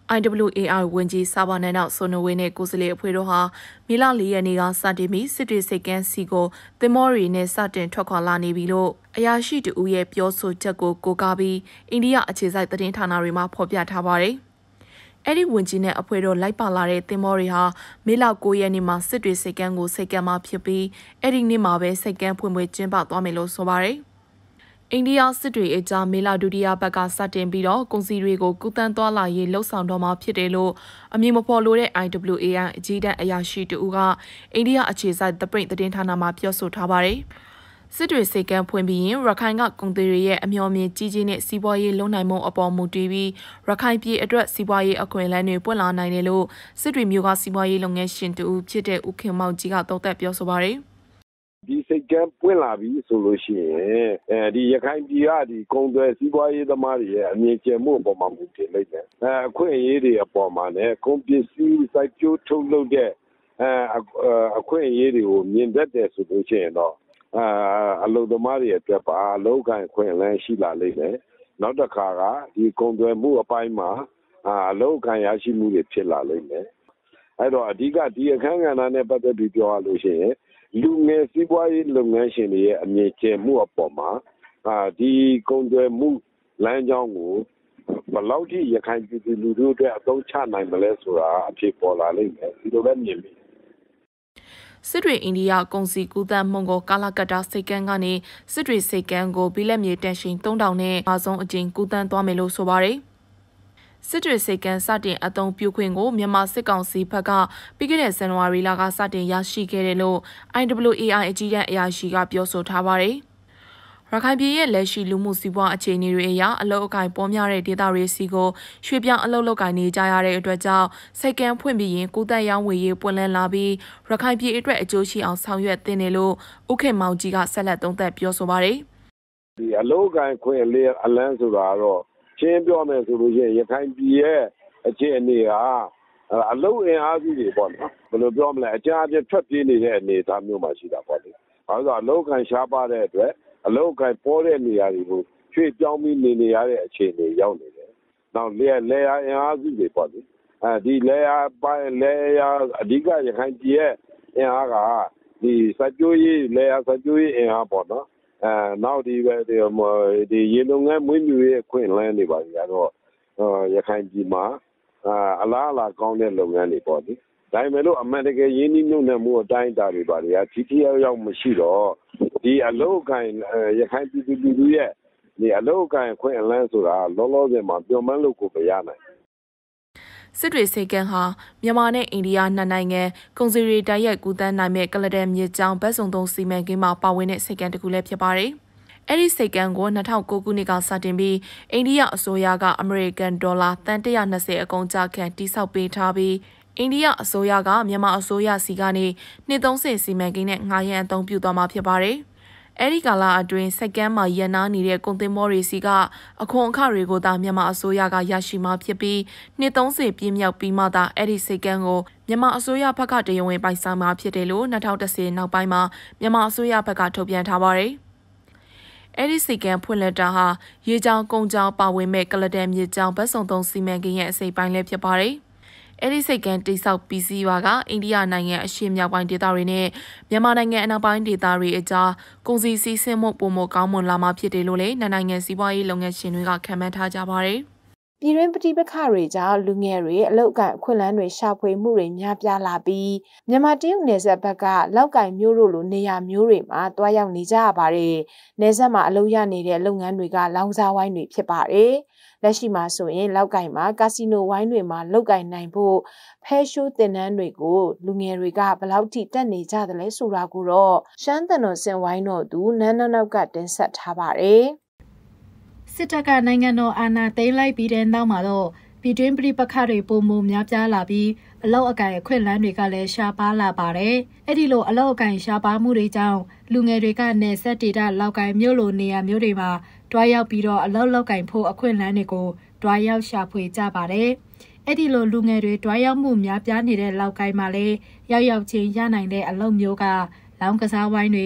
IWAI ဝန်ကြီးစာဘာနန်နောက်ဆိုနိုဝေနဲ့ကိုယ်စားလှယ်အဖွဲ့တို့ဟာမေလ4ရက်နေ့ကစတင်ပြီးစစ်တီစိတ်ကမ်းစီကိုသင်္ဘောတွေနဲ့စတင်ထွက်ခွာလာနေပြီလို့အရာရှိတဦးရဲ့ပြောဆိုချက်ကိုကိုးကားပြီးအိန္ဒိယအခြေစိုက်သတင်းဌာနတွေမှာဖော်ပြထားပါတယ်။အဲ့ဒီဝန်ကြီးနဲ့အဖွဲ့တို့လိုက်ပါလာတဲ့သင်္ဘောတွေဟာမေလ9ရက်နေ့မှာစစ်တွေစိတ်ကမ်းကိုစိတ်ကမ်းမှာဖြစ်ပြီးအဲ့ဒီနေ့မှာပဲစိတ်ကမ်းဖွင့်ပွဲကျင်းပသွားမယ်လို့ဆိုပါတယ်။အိန္ဒိယစစ်တွေအကြားမေလဒုတိယပတ်ကစတင်ပြီးတော့ကုန်စည်တွေကိုကူးသန်းသွားလာရေးလှုပ်ဆောင်တော့မှာဖြစ်တယ်လို့အမည်မဖော်လိုတဲ့ IWAI အကြီးတန်းအရာရှိတဦးကအိန္ဒိယအခြေစိုက် The Print သတင်းဌာနမှာပြောဆိုထားပါတယ်။စစ်တွေစိတ်ကမ်းဖွင့်ပြီးရင်ရခိုင်ကကုန်သည်တွေရဲ့အမျှော်မြင်ကြီးကြီးနဲ့စီးပွားရေးလုံနိုင်မှုအပေါ်မူတည်ပြီးရခိုင်ပြည်အတွက်စီးပွားရေးအခွင့်အလမ်းတွေပွင့်လာနိုင်တယ်လို့စစ်တွေမျိုးကစီးပွားရေးလုပ်ငန်းရှင်တူဖြစ်တဲ့ဦးခင်မောင်ကြီးကသုံးသပ်ပြောဆိုပါတယ်ဒီစိတ်ကမ်းပွင့်လာပြီဆိုလို့ရှိရင်ဒီရခိုင်ပြည်ကဒီကုန်သွယ်စီးပွားရေးသမားတွေရဲ့အမြင်ကျမှုအပေါ်မှာမူတည်လိုက်တယ်အခွင့်အရေးတွေအပေါ်မှာလည်းကုန်ပစ္စည်းစိုက်ပျိုးထုတ်လုပ်တဲ့အခွင့်အရေးတွေကိုမြင်တတ်တယ်ဆိုလို့ရှိရင်တော့အလုပ်သမားတွေအတွက်ပါအလုပ်ကိုင်ခွင့်လန်းရှိလာလိမ့်မယ်နောက်တစ်ခါကဒီကုန်သွယ်မှုအပိုင်းမှာအလုပ်ကိုင်ရရှိမှုတွေဖြစ်လာလိမ့်မယ်အဲ့တော့အဓိကဒီအခန်းကဏ္ဍနဲ့ပတ်သက်ပြီးပြောရလို့ရှိရင်လူငယ်စီးပွားရေးလုပ်ငန်းရှင်တွေရဲ့အမြင်ကျမှုအပေါ်မှာဒီကုန်သွယ်မှုလမ်းကြောင်းကိုဘယ်လောက်ထိရခိုင်ပြည်သူလူထုအတွက်အသုံးချနိုင်မလဲဆိုတာအဖြစ်ပေါ်လာလိမ့်မယ်ဒီလိုပဲမြင်မိစစ်တွေအိန္ဒိယကုန်စည်ကူးသန်းမှုကိုကာလာကတာစိတ်ကမ်းကနေစစ်တွေစိတ်ကမ်းကိုဘီလက်မြေတန်ရှင်3000နဲ့အဆုံးအကျဉ်ကူးသန်းသွားမယ်လို့ဆိုပါတယ်စစ်တွေစိတ်ကမ်းစတင်အသုံးပြုခွင့်ကိုမြန်မာစစ်ကောင်စီဘက်ကပြီးခဲ့တဲ့ဇန်နဝါရီလကစတင်ရရှိခဲ့တယ်လို့ IWAI အကြီးတန်းအရာရှိကပြောဆိုထားပါတယ်ရခိုင်ပြည်ရဲ့လက်ရှိလူမှုစီးပွားအခြေအနေတွေအရအလုပ်အကိုင်ပေါ်များတဲ့ဒေသတွေစီကိုရွှေ့ပြောင်းအလုပ်လုပ်ကိုင်နေကြရတဲ့အတွက်ကြောင့်စိတ်ကမ်းဖွင့်ပြီးရင်ကုသရောင်းဝယ်ရေးပွင့်လန်းလာပြီးရခိုင်ပြည်အတွက်အကျိုးရှိအောင်ဆောင်ရွက်သင့်တယ်လို့ဥခေမောင်ကြီးကဆက်လက်သုံးသပ်ပြောဆိုပါတယ်ဒီအလုပ်အကိုင်ခွင့်အလန်းဆိုတာတော့ရှင်းပြောမယ်ဆိုလို့ရှိရင်ရခိုင်ပြည်ရဲ့အခြေအနေကအလုပ်အင်အားစုတွေပေါ့နော်ဘယ်လိုပြောမလဲအကြအပြည့်ထွက်ပြေးနေတဲ့အနေအထားမျိုးမှရှိတာပေါ့လေဘာလို့ဆိုအလုပ်အကိုင်ရှားပါတဲ့အတွက်အလုပ်ကိုင်ပေါ်တဲ့နေရာတွေကိုရွှေ့ပြောင်းပြီးနေရတဲ့အခြေအနေရောက်နေတယ်။နောက်လေယာအင်အားစုတွေပေါ့လေ။ဒီလေယာအဓိကရခိုင်ပြည်ရဲ့အင်အားကဒီစက်ကြိုးရေးလေယာစက်ကြိုးရေးအင်အားပေါ့နော်။နောက်ဒီရေလုံငန်းမွေးမြူရေးခွင့်လန်းတွေပါကြတော့ရခိုင်ပြည်မှာအလားကောင်းတဲ့လုပ်ငန်းတွေပေါ့လေ။ဒါပေမဲ့လို့အမှန်တကယ်ရင်းနှီးမြှုပ်နှံမှုအတိုင်းအတာတွေပါတွေကထိထိရောက်မရှိတော့ဒီအလုပ်ကိုင်ရခိုင်ပြည်သူလူထုရဲ့ဒီအလုပ်ကိုင်ခွင့်အလန်းဆိုတာလောလောဆယ်မှာပြောမှန်းလို့ကိုမရနိုင်စစ်တွေစိတ်ကမ်းဟာမြန်မာနဲ့အိန္ဒိယနှစ်နိုင်ငံကုန်စည်တွေတိုက်ရိုက်ကူးသန်းနိုင်မဲ့ကလဒန်မြေကြောင်းဘက်စုံသုံးစီမံကိန်းမှာပါဝင်တဲ့စိတ်ကမ်းတစ်ခုလည်းဖြစ်ပါတယ်။အဲ့ဒီစိတ်ကမ်းကို2009ခုနှစ်ကစတင်ပြီးအိန္ဒိယအစိုးရကအမေရိကန်ဒေါ်လာသန်း120အကုန်အကျခံတိစောက်ပေးထားပြီးအိန္ဒိယအစိုးရကမြန်မာအစိုးရစီကနေနှစ်30စီမံကိန်းနဲ့ငှားရမ်းအသုံးပြုသွားမှာဖြစ်ပါတယ်။အဲဒီကာလအတွင်းစက္ကန့်မှာရန်နာနေတဲ့ကုန်သင်္ဘောတွေစီကအခွန်အခတွေကိုသာမြန်မာအစိုးရကရရှိမှဖြစ်ပြီးနှစ်30ပြည့်မြောက်ပြီးမှသာအဲ့ဒီစက္ကန့်ကိုမြန်မာအစိုးရဘက်ကတရားဝင်ပိုင်ဆိုင်မှာဖြစ်တယ်လို့2010နောက်ပိုင်းမှာမြန်မာအစိုးရဘက်ကထုတ်ပြန်ထားပါတယ်။အဲ့ဒီစက္ကန့်ဖွင့်လက်တာဟာရေကြောင်းကုန်ကြောင်းပါဝင်မဲ့ကလဒန်မြေကြောင်းဘက်စုံသုံးစီမံကိန်းရဲ့အစိပ်ပိုင်းလည်းဖြစ်ပါတယ်။အဲ့ဒီစိတ်ကမ်းတိစောက်ပြီးစီးရွာကအိန္ဒိယနိုင်ငံအရှေ့မြောက်ပိုင်းဒေသတွေနဲ့မြန်မာနိုင်ငံအနောက်ပိုင်းဒေသတွေအကြားကုန်စည်စီးဆင်းမှုပုံမကောင်းမွန်လာမှာဖြစ်တယ်လို့လည်းနိုင်ငံစီးပွားရေးလုပ်ငန်းရှင်တွေကခန့်မှန်းထားကြပါတယ်။ပြည်တွင်းပဋိပက္ခတွေကြောင့်လူငယ်တွေအလုပ်အကိုင်အခွင့်အလမ်းတွေရှာဖွေမှုတွေများပြားလာပြီးမြန်မာတရုတ်နယ်စပ်ဘက်ကလောက်ကိုင်မျိုးတို့လိုနေရာမျိုးတွေမှာတွားရောက်နေကြရပါတယ်။နယ်စပ်မှာအလုပ်ရနေတဲ့လုပ်ငန်းတွေကလောင်စာဝိုင်းတွေဖြစ်ပါတယ်။လက်ရှိမှာဆိုရင်လောက်ကင်မှာကာစီနိုဝိုင်းတွေမှာလောက်ကင်နိုင်ဖို့ဖဲရှိုးတင်နန်းတွေကိုလူငယ်တွေကဘယ်လောက်ထိတက်နေကြသလဲဆိုတာကိုတော့ရှမ်းတန်တော်စင်ဝိုင်းတို့သူနန်းနောက်ကတင်ဆက်ထားပါတယ်စစ်တပ်ကနိုင်ငံတော်အာဏာသိမ်းလိုက်ပြီးတဲ့နောက်မှာတော့ပြည်တွင်းပဋိပက္ခတွေပုံမများပြားလာပြီးအလောက်အကင်အခွင့်အလမ်းတွေကလည်းရှားပါလာပါတယ်။အဲ့ဒီလိုအလောက်အကင်ရှားပါမှုတွေကြောင့်လူငယ်တွေကနေဆက်ဒေတာလောက်ကင်မြို့လိုနေရာမျိုးတွေမှာတွားရောက်ပြီးတော့အလောက်လောက်ကင်ဖို့အခွင့်အလမ်းတွေကိုတွားရောက်ရှာဖွေကြပါတယ်။အဲ့ဒီလိုလူငယ်တွေတွားရောက်မှုများပြားနေတဲ့လောက်ကင်မှာလည်းရောက်ချင်းရနိုင်တဲ့အလုပ်မျိုးကလောင်းကစားဝိုင်းတွေ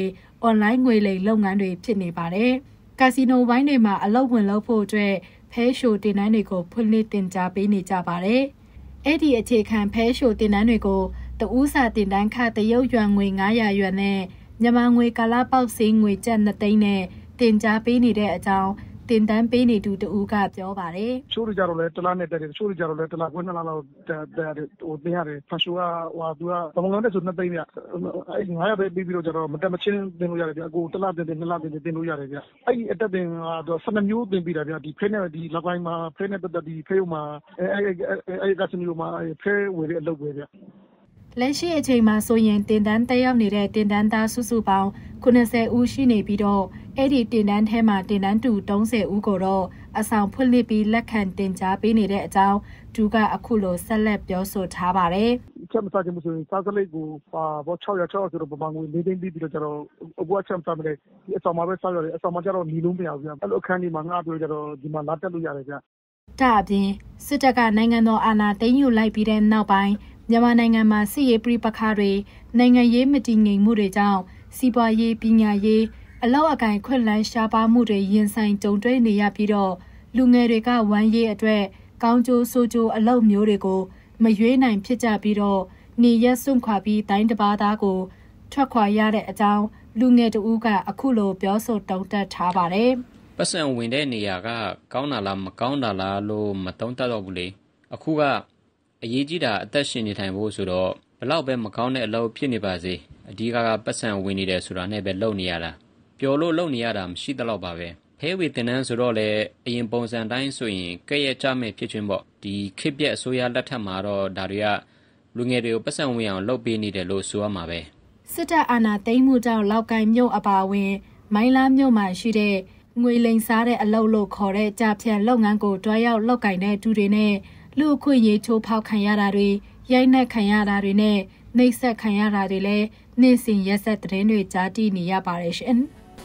အွန်လိုင်းငွေလိမ်လုပ်ငန်းတွေဖြစ်နေပါတယ်။ကာစီနိုဝိုင်းတွေမှာအလုပ်ဝင်လုပ်ဖို့အတွက်ဖဲရှိုတင်နန်းတွေကိုဖွင့်လှစ်တင်ကြားပေးနေကြပါတယ်။အဲ့ဒီအခြေခံဖဲရှိုတင်နန်းတွေကိုတဦးစာတင်တန်းခတရုတ်ရွမ်ငွေ900ရွမ်နဲ့မြန်မာငွေကာလပေါက်စင်းငွေကျပ်2သိန်းနဲ့တင်ကြားပေးနေတဲ့အကြောင်းတင်တန်းပေးနေသူတဦးကပြောပါတယ်။ချိုးကြတော့လဲတလားနဲ့တက်တယ်ချိုးကြတော့လဲတလားခွန်း2လားလောက်တင်ရတယ်ဖရှူကသူကဘုံလုံးနဲ့ဆို2သိန်းပြအဲ့900ပဲပြီးတော့ကြတော့မတက်မချင်းတင်လို့ရတယ်ဗျအခုတလားတင်2လားတင်လို့ရတယ်ဗျအဲ့ဒီအတက်တင်ကတော့12မျိုးတင်ပြီးတာဗျဒီဖဲနဲ့ဒီလောက်ပိုင်းမှာဖဲနဲ့တက်ဒီဖဲမှာအဲ့ကစမျိုးမှာဖဲဝယ်တဲ့အလုပ်ပဲဗျလက်ရှိအချိန်မှာဆိုရင်တင်တန်းတက်ရောက်နေတဲ့တင်တန်းသားစုစုပေါင်း90ဦးရှိနေပြီးတော့အဲ့ဒီတင်တန်းထဲမှာတင်တန်းတူ30ဦးကိုတော့အဆောင်ဖွင့်လှစ်ပြီးလက်ခံတင်ကြားပေးနေတဲ့အကြောင်းသူကအခုလိုဆက်လက်ပြောဆိုထားပါတယ်။ချက်မစားခြင်းမဆိုရင်စားစလိတ်ကိုဘော600ဆိုတော့ပမာငွေ4သိန်းပြီးတော့ကျတော့အကွာချက်မစားမလဲဒီအဆောင်မှာပဲစားရတယ်အဆောင်မှာကျတော့ညီလုံးမရဘူးဗျ။အဲ့လိုအခန်းကြီးမှာငှားပြီးတော့ဒီမှာလာတက်လို့ရတယ်ဗျ။ဒါအပြင်စစ်တပ်ကနိုင်ငံတော်အာဏာသိမ်းယူလိုက်ပြီးတဲ့နောက်ပိုင်းမြန်မာနိုင်ငံမှာစစ်ရေးပြပခါတွေနိုင်ငံရေးမတည်ငြိမ်မှုတွေကြောင့်စီးပွားရေးပညာရေးအလောက်အကင်ခွင့်လန်းရှားပါမှုတွေရင်ဆိုင်ကြုံတွေ့နေရပြီးတော့လူငယ်တွေကဝမ်းရေးအတွက်ကောင်းကျိုးဆိုးကျိုးအလောက်မျိုးတွေကိုမရွေးနိုင်ဖြစ်ကြပြီးတော့နေရက်စွန့်ခွာပြီးတိုင်းတစ်ပါးသားကိုထွက်ခွာရတဲ့အကြောင်းလူငယ်တဦးကအခုလိုပြောဆိုတုံ့တက်ထားပါတယ်။ပတ်စံဝင်တဲ့နေရာကကောင်းတာလားမကောင်းတာလားလို့မတုံ့တက်တော့ဘူးလေ။အခုကအရေးကြီးတာအသက်ရှင်နေထိုင်ဖို့ဆိုတော့ဘလောက်ပဲမကောင်းတဲ့အလုပ်ဖြစ်နေပါစေအဓိကပတ်စံဝင်နေတယ်ဆိုတာနဲ့ပဲလုပ်နေရတာပျော်လို့လုပ်နေရတာမရှိတော့ပါပဲဖဲဝေတင်နန်းဆိုတော့လေအရင်ပုံစံတိုင်းဆိုရင်ကဲ့ရဲ့ကြမဲ့ဖြစ်ချင်းပေါ့ဒီခေတ်ပြက်အစိုးရလက်ထက်မှာတော့ဒါတွေကလူငယ်တွေကိုပတ်စံဝင်အောင်လုပ်ပေးနေတယ်လို့ဆိုရမှာပဲစစ်တပ်အာဏာသိမ်းမှုကြောင့်လောက်ကိုင်းမြို့အပါအဝင်မိုင်းလားမြို့မှာရှိတဲ့ငွေလိမ်စားတဲ့အလုပ်လို့ခေါ်တဲ့ကြာဖြန့်လုပ်ငန်းကိုတွားရောက်လုပ်ကင်တဲ့သူတွေနဲ့လူအခွင့်အရေးချိုးဖောက်ခံရတာတွေရိုက်နှက်ခံရတာတွေနဲ့နှိပ်စက်ခံရတာတွေလည်းနေ့စဉ်ရက်ဆက်သတင်းတွေကြားသိနေရပါတယ်ရှင်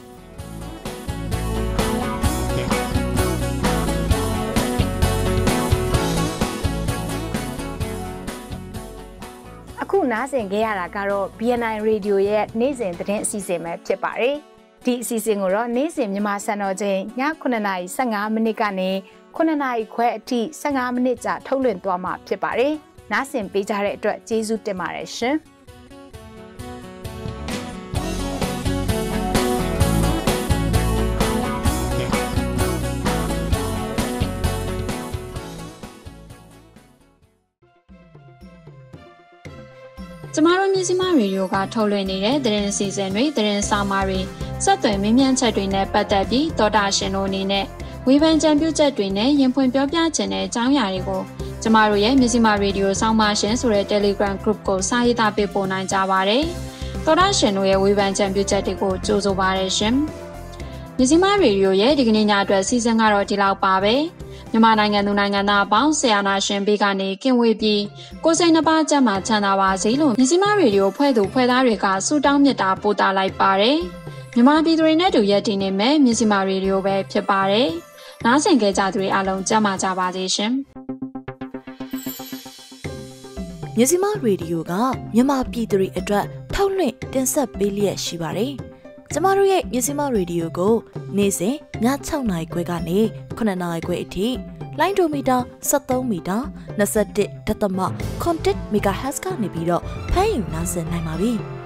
အခုနားဆင်ကြရတာကတော့ BNI Radio ရဲ့နေ့စဉ်သတင်းအစီအစဉ်ပဲဖြစ်ပါတယ်ဒီအစီအစဉ်ကိုတော့နေ့စဉ်မြန်မာစံတော်ချိန်ည9:15မိနစ်ကနေ9:00နာရီခွဲအထိ15မိနစ်ကြာထုတ်လွှင့်သွားမှာဖြစ်ပါတယ်။နားဆင်ပေးကြတဲ့အတွက်ကျေးဇူးတင်ပါတယ်ရှင်။ကျမတို့မြစီမရေဒီယိုကထုတ်လွှင့်နေတဲ့သတင်းအစီအစဉ်တွေသတင်းစာမာတွေစက်သွယ်မြင်းမြန်းချက်တွေနဲ့ပတ်သက်ပြီးသောတာရှင်တို့အနေနဲ့ဝေဖန်ကြံပြုချက်တွေနဲ့ရင်ဖွင့်ပြောပြခြင်းတဲ့အကြောင်းအရာတွေကိုကျမတို့ရဲ့မြစီမရေဒီယိုစောင်းမရှင်ဆိုတဲ့ Telegram Group ကိုစာရေးသားပေးပို့နိုင်ကြပါတယ်။သောတာရှင်တို့ရဲ့ဝေဖန်ကြံပြုချက်တွေကိုကြိုဆိုပါရရှင်။မြစီမရေဒီယိုရဲ့ဒီကနေ့ညအတွက်စီစဉ်ကတော့ဒီလောက်ပါပဲ။မြန်မာနိုင်ငံသူနိုင်ငံသားအပေါင်းဆရာနာရှင်ဘေးကနေကင်ဝေးပြီးကိုယ်စိတ်နှပါကျန်းမာချမ်းသာပါစေလို့မြစီမရေဒီယိုဖွဲ့သူဖွဲ့သားတွေကဆုတောင်းမြတ်တာပို့တာလိုက်ပါတယ်။မြန်မာပြည်သူတွေနဲ့တူရက်တည်နေမဲ့မြစီမရေဒီယိုပဲဖြစ်ပါတယ်။နားဆင်ကြကြသူတွေအားလုံးကျန်းမာကြပါစေရှင်။မြစီမရေဒီယိုကမြန်မာပြည်သူတွေအတွက်ထုတ်လွှင့်တင်ဆက်ပေးလျက်ရှိပါတယ်။ကျမတို့ရဲ့မြစီမရေဒီယိုကိုနေ့စဉ်ည6:00နာရီခွဲကနေ9:00နာရီခွဲအထိလိုင်းဒိုမီတာ73မီတာ21.7 MHz ကနေပြီးတော့ဖမ်းယူနားဆင်နိုင်ပါပြီ။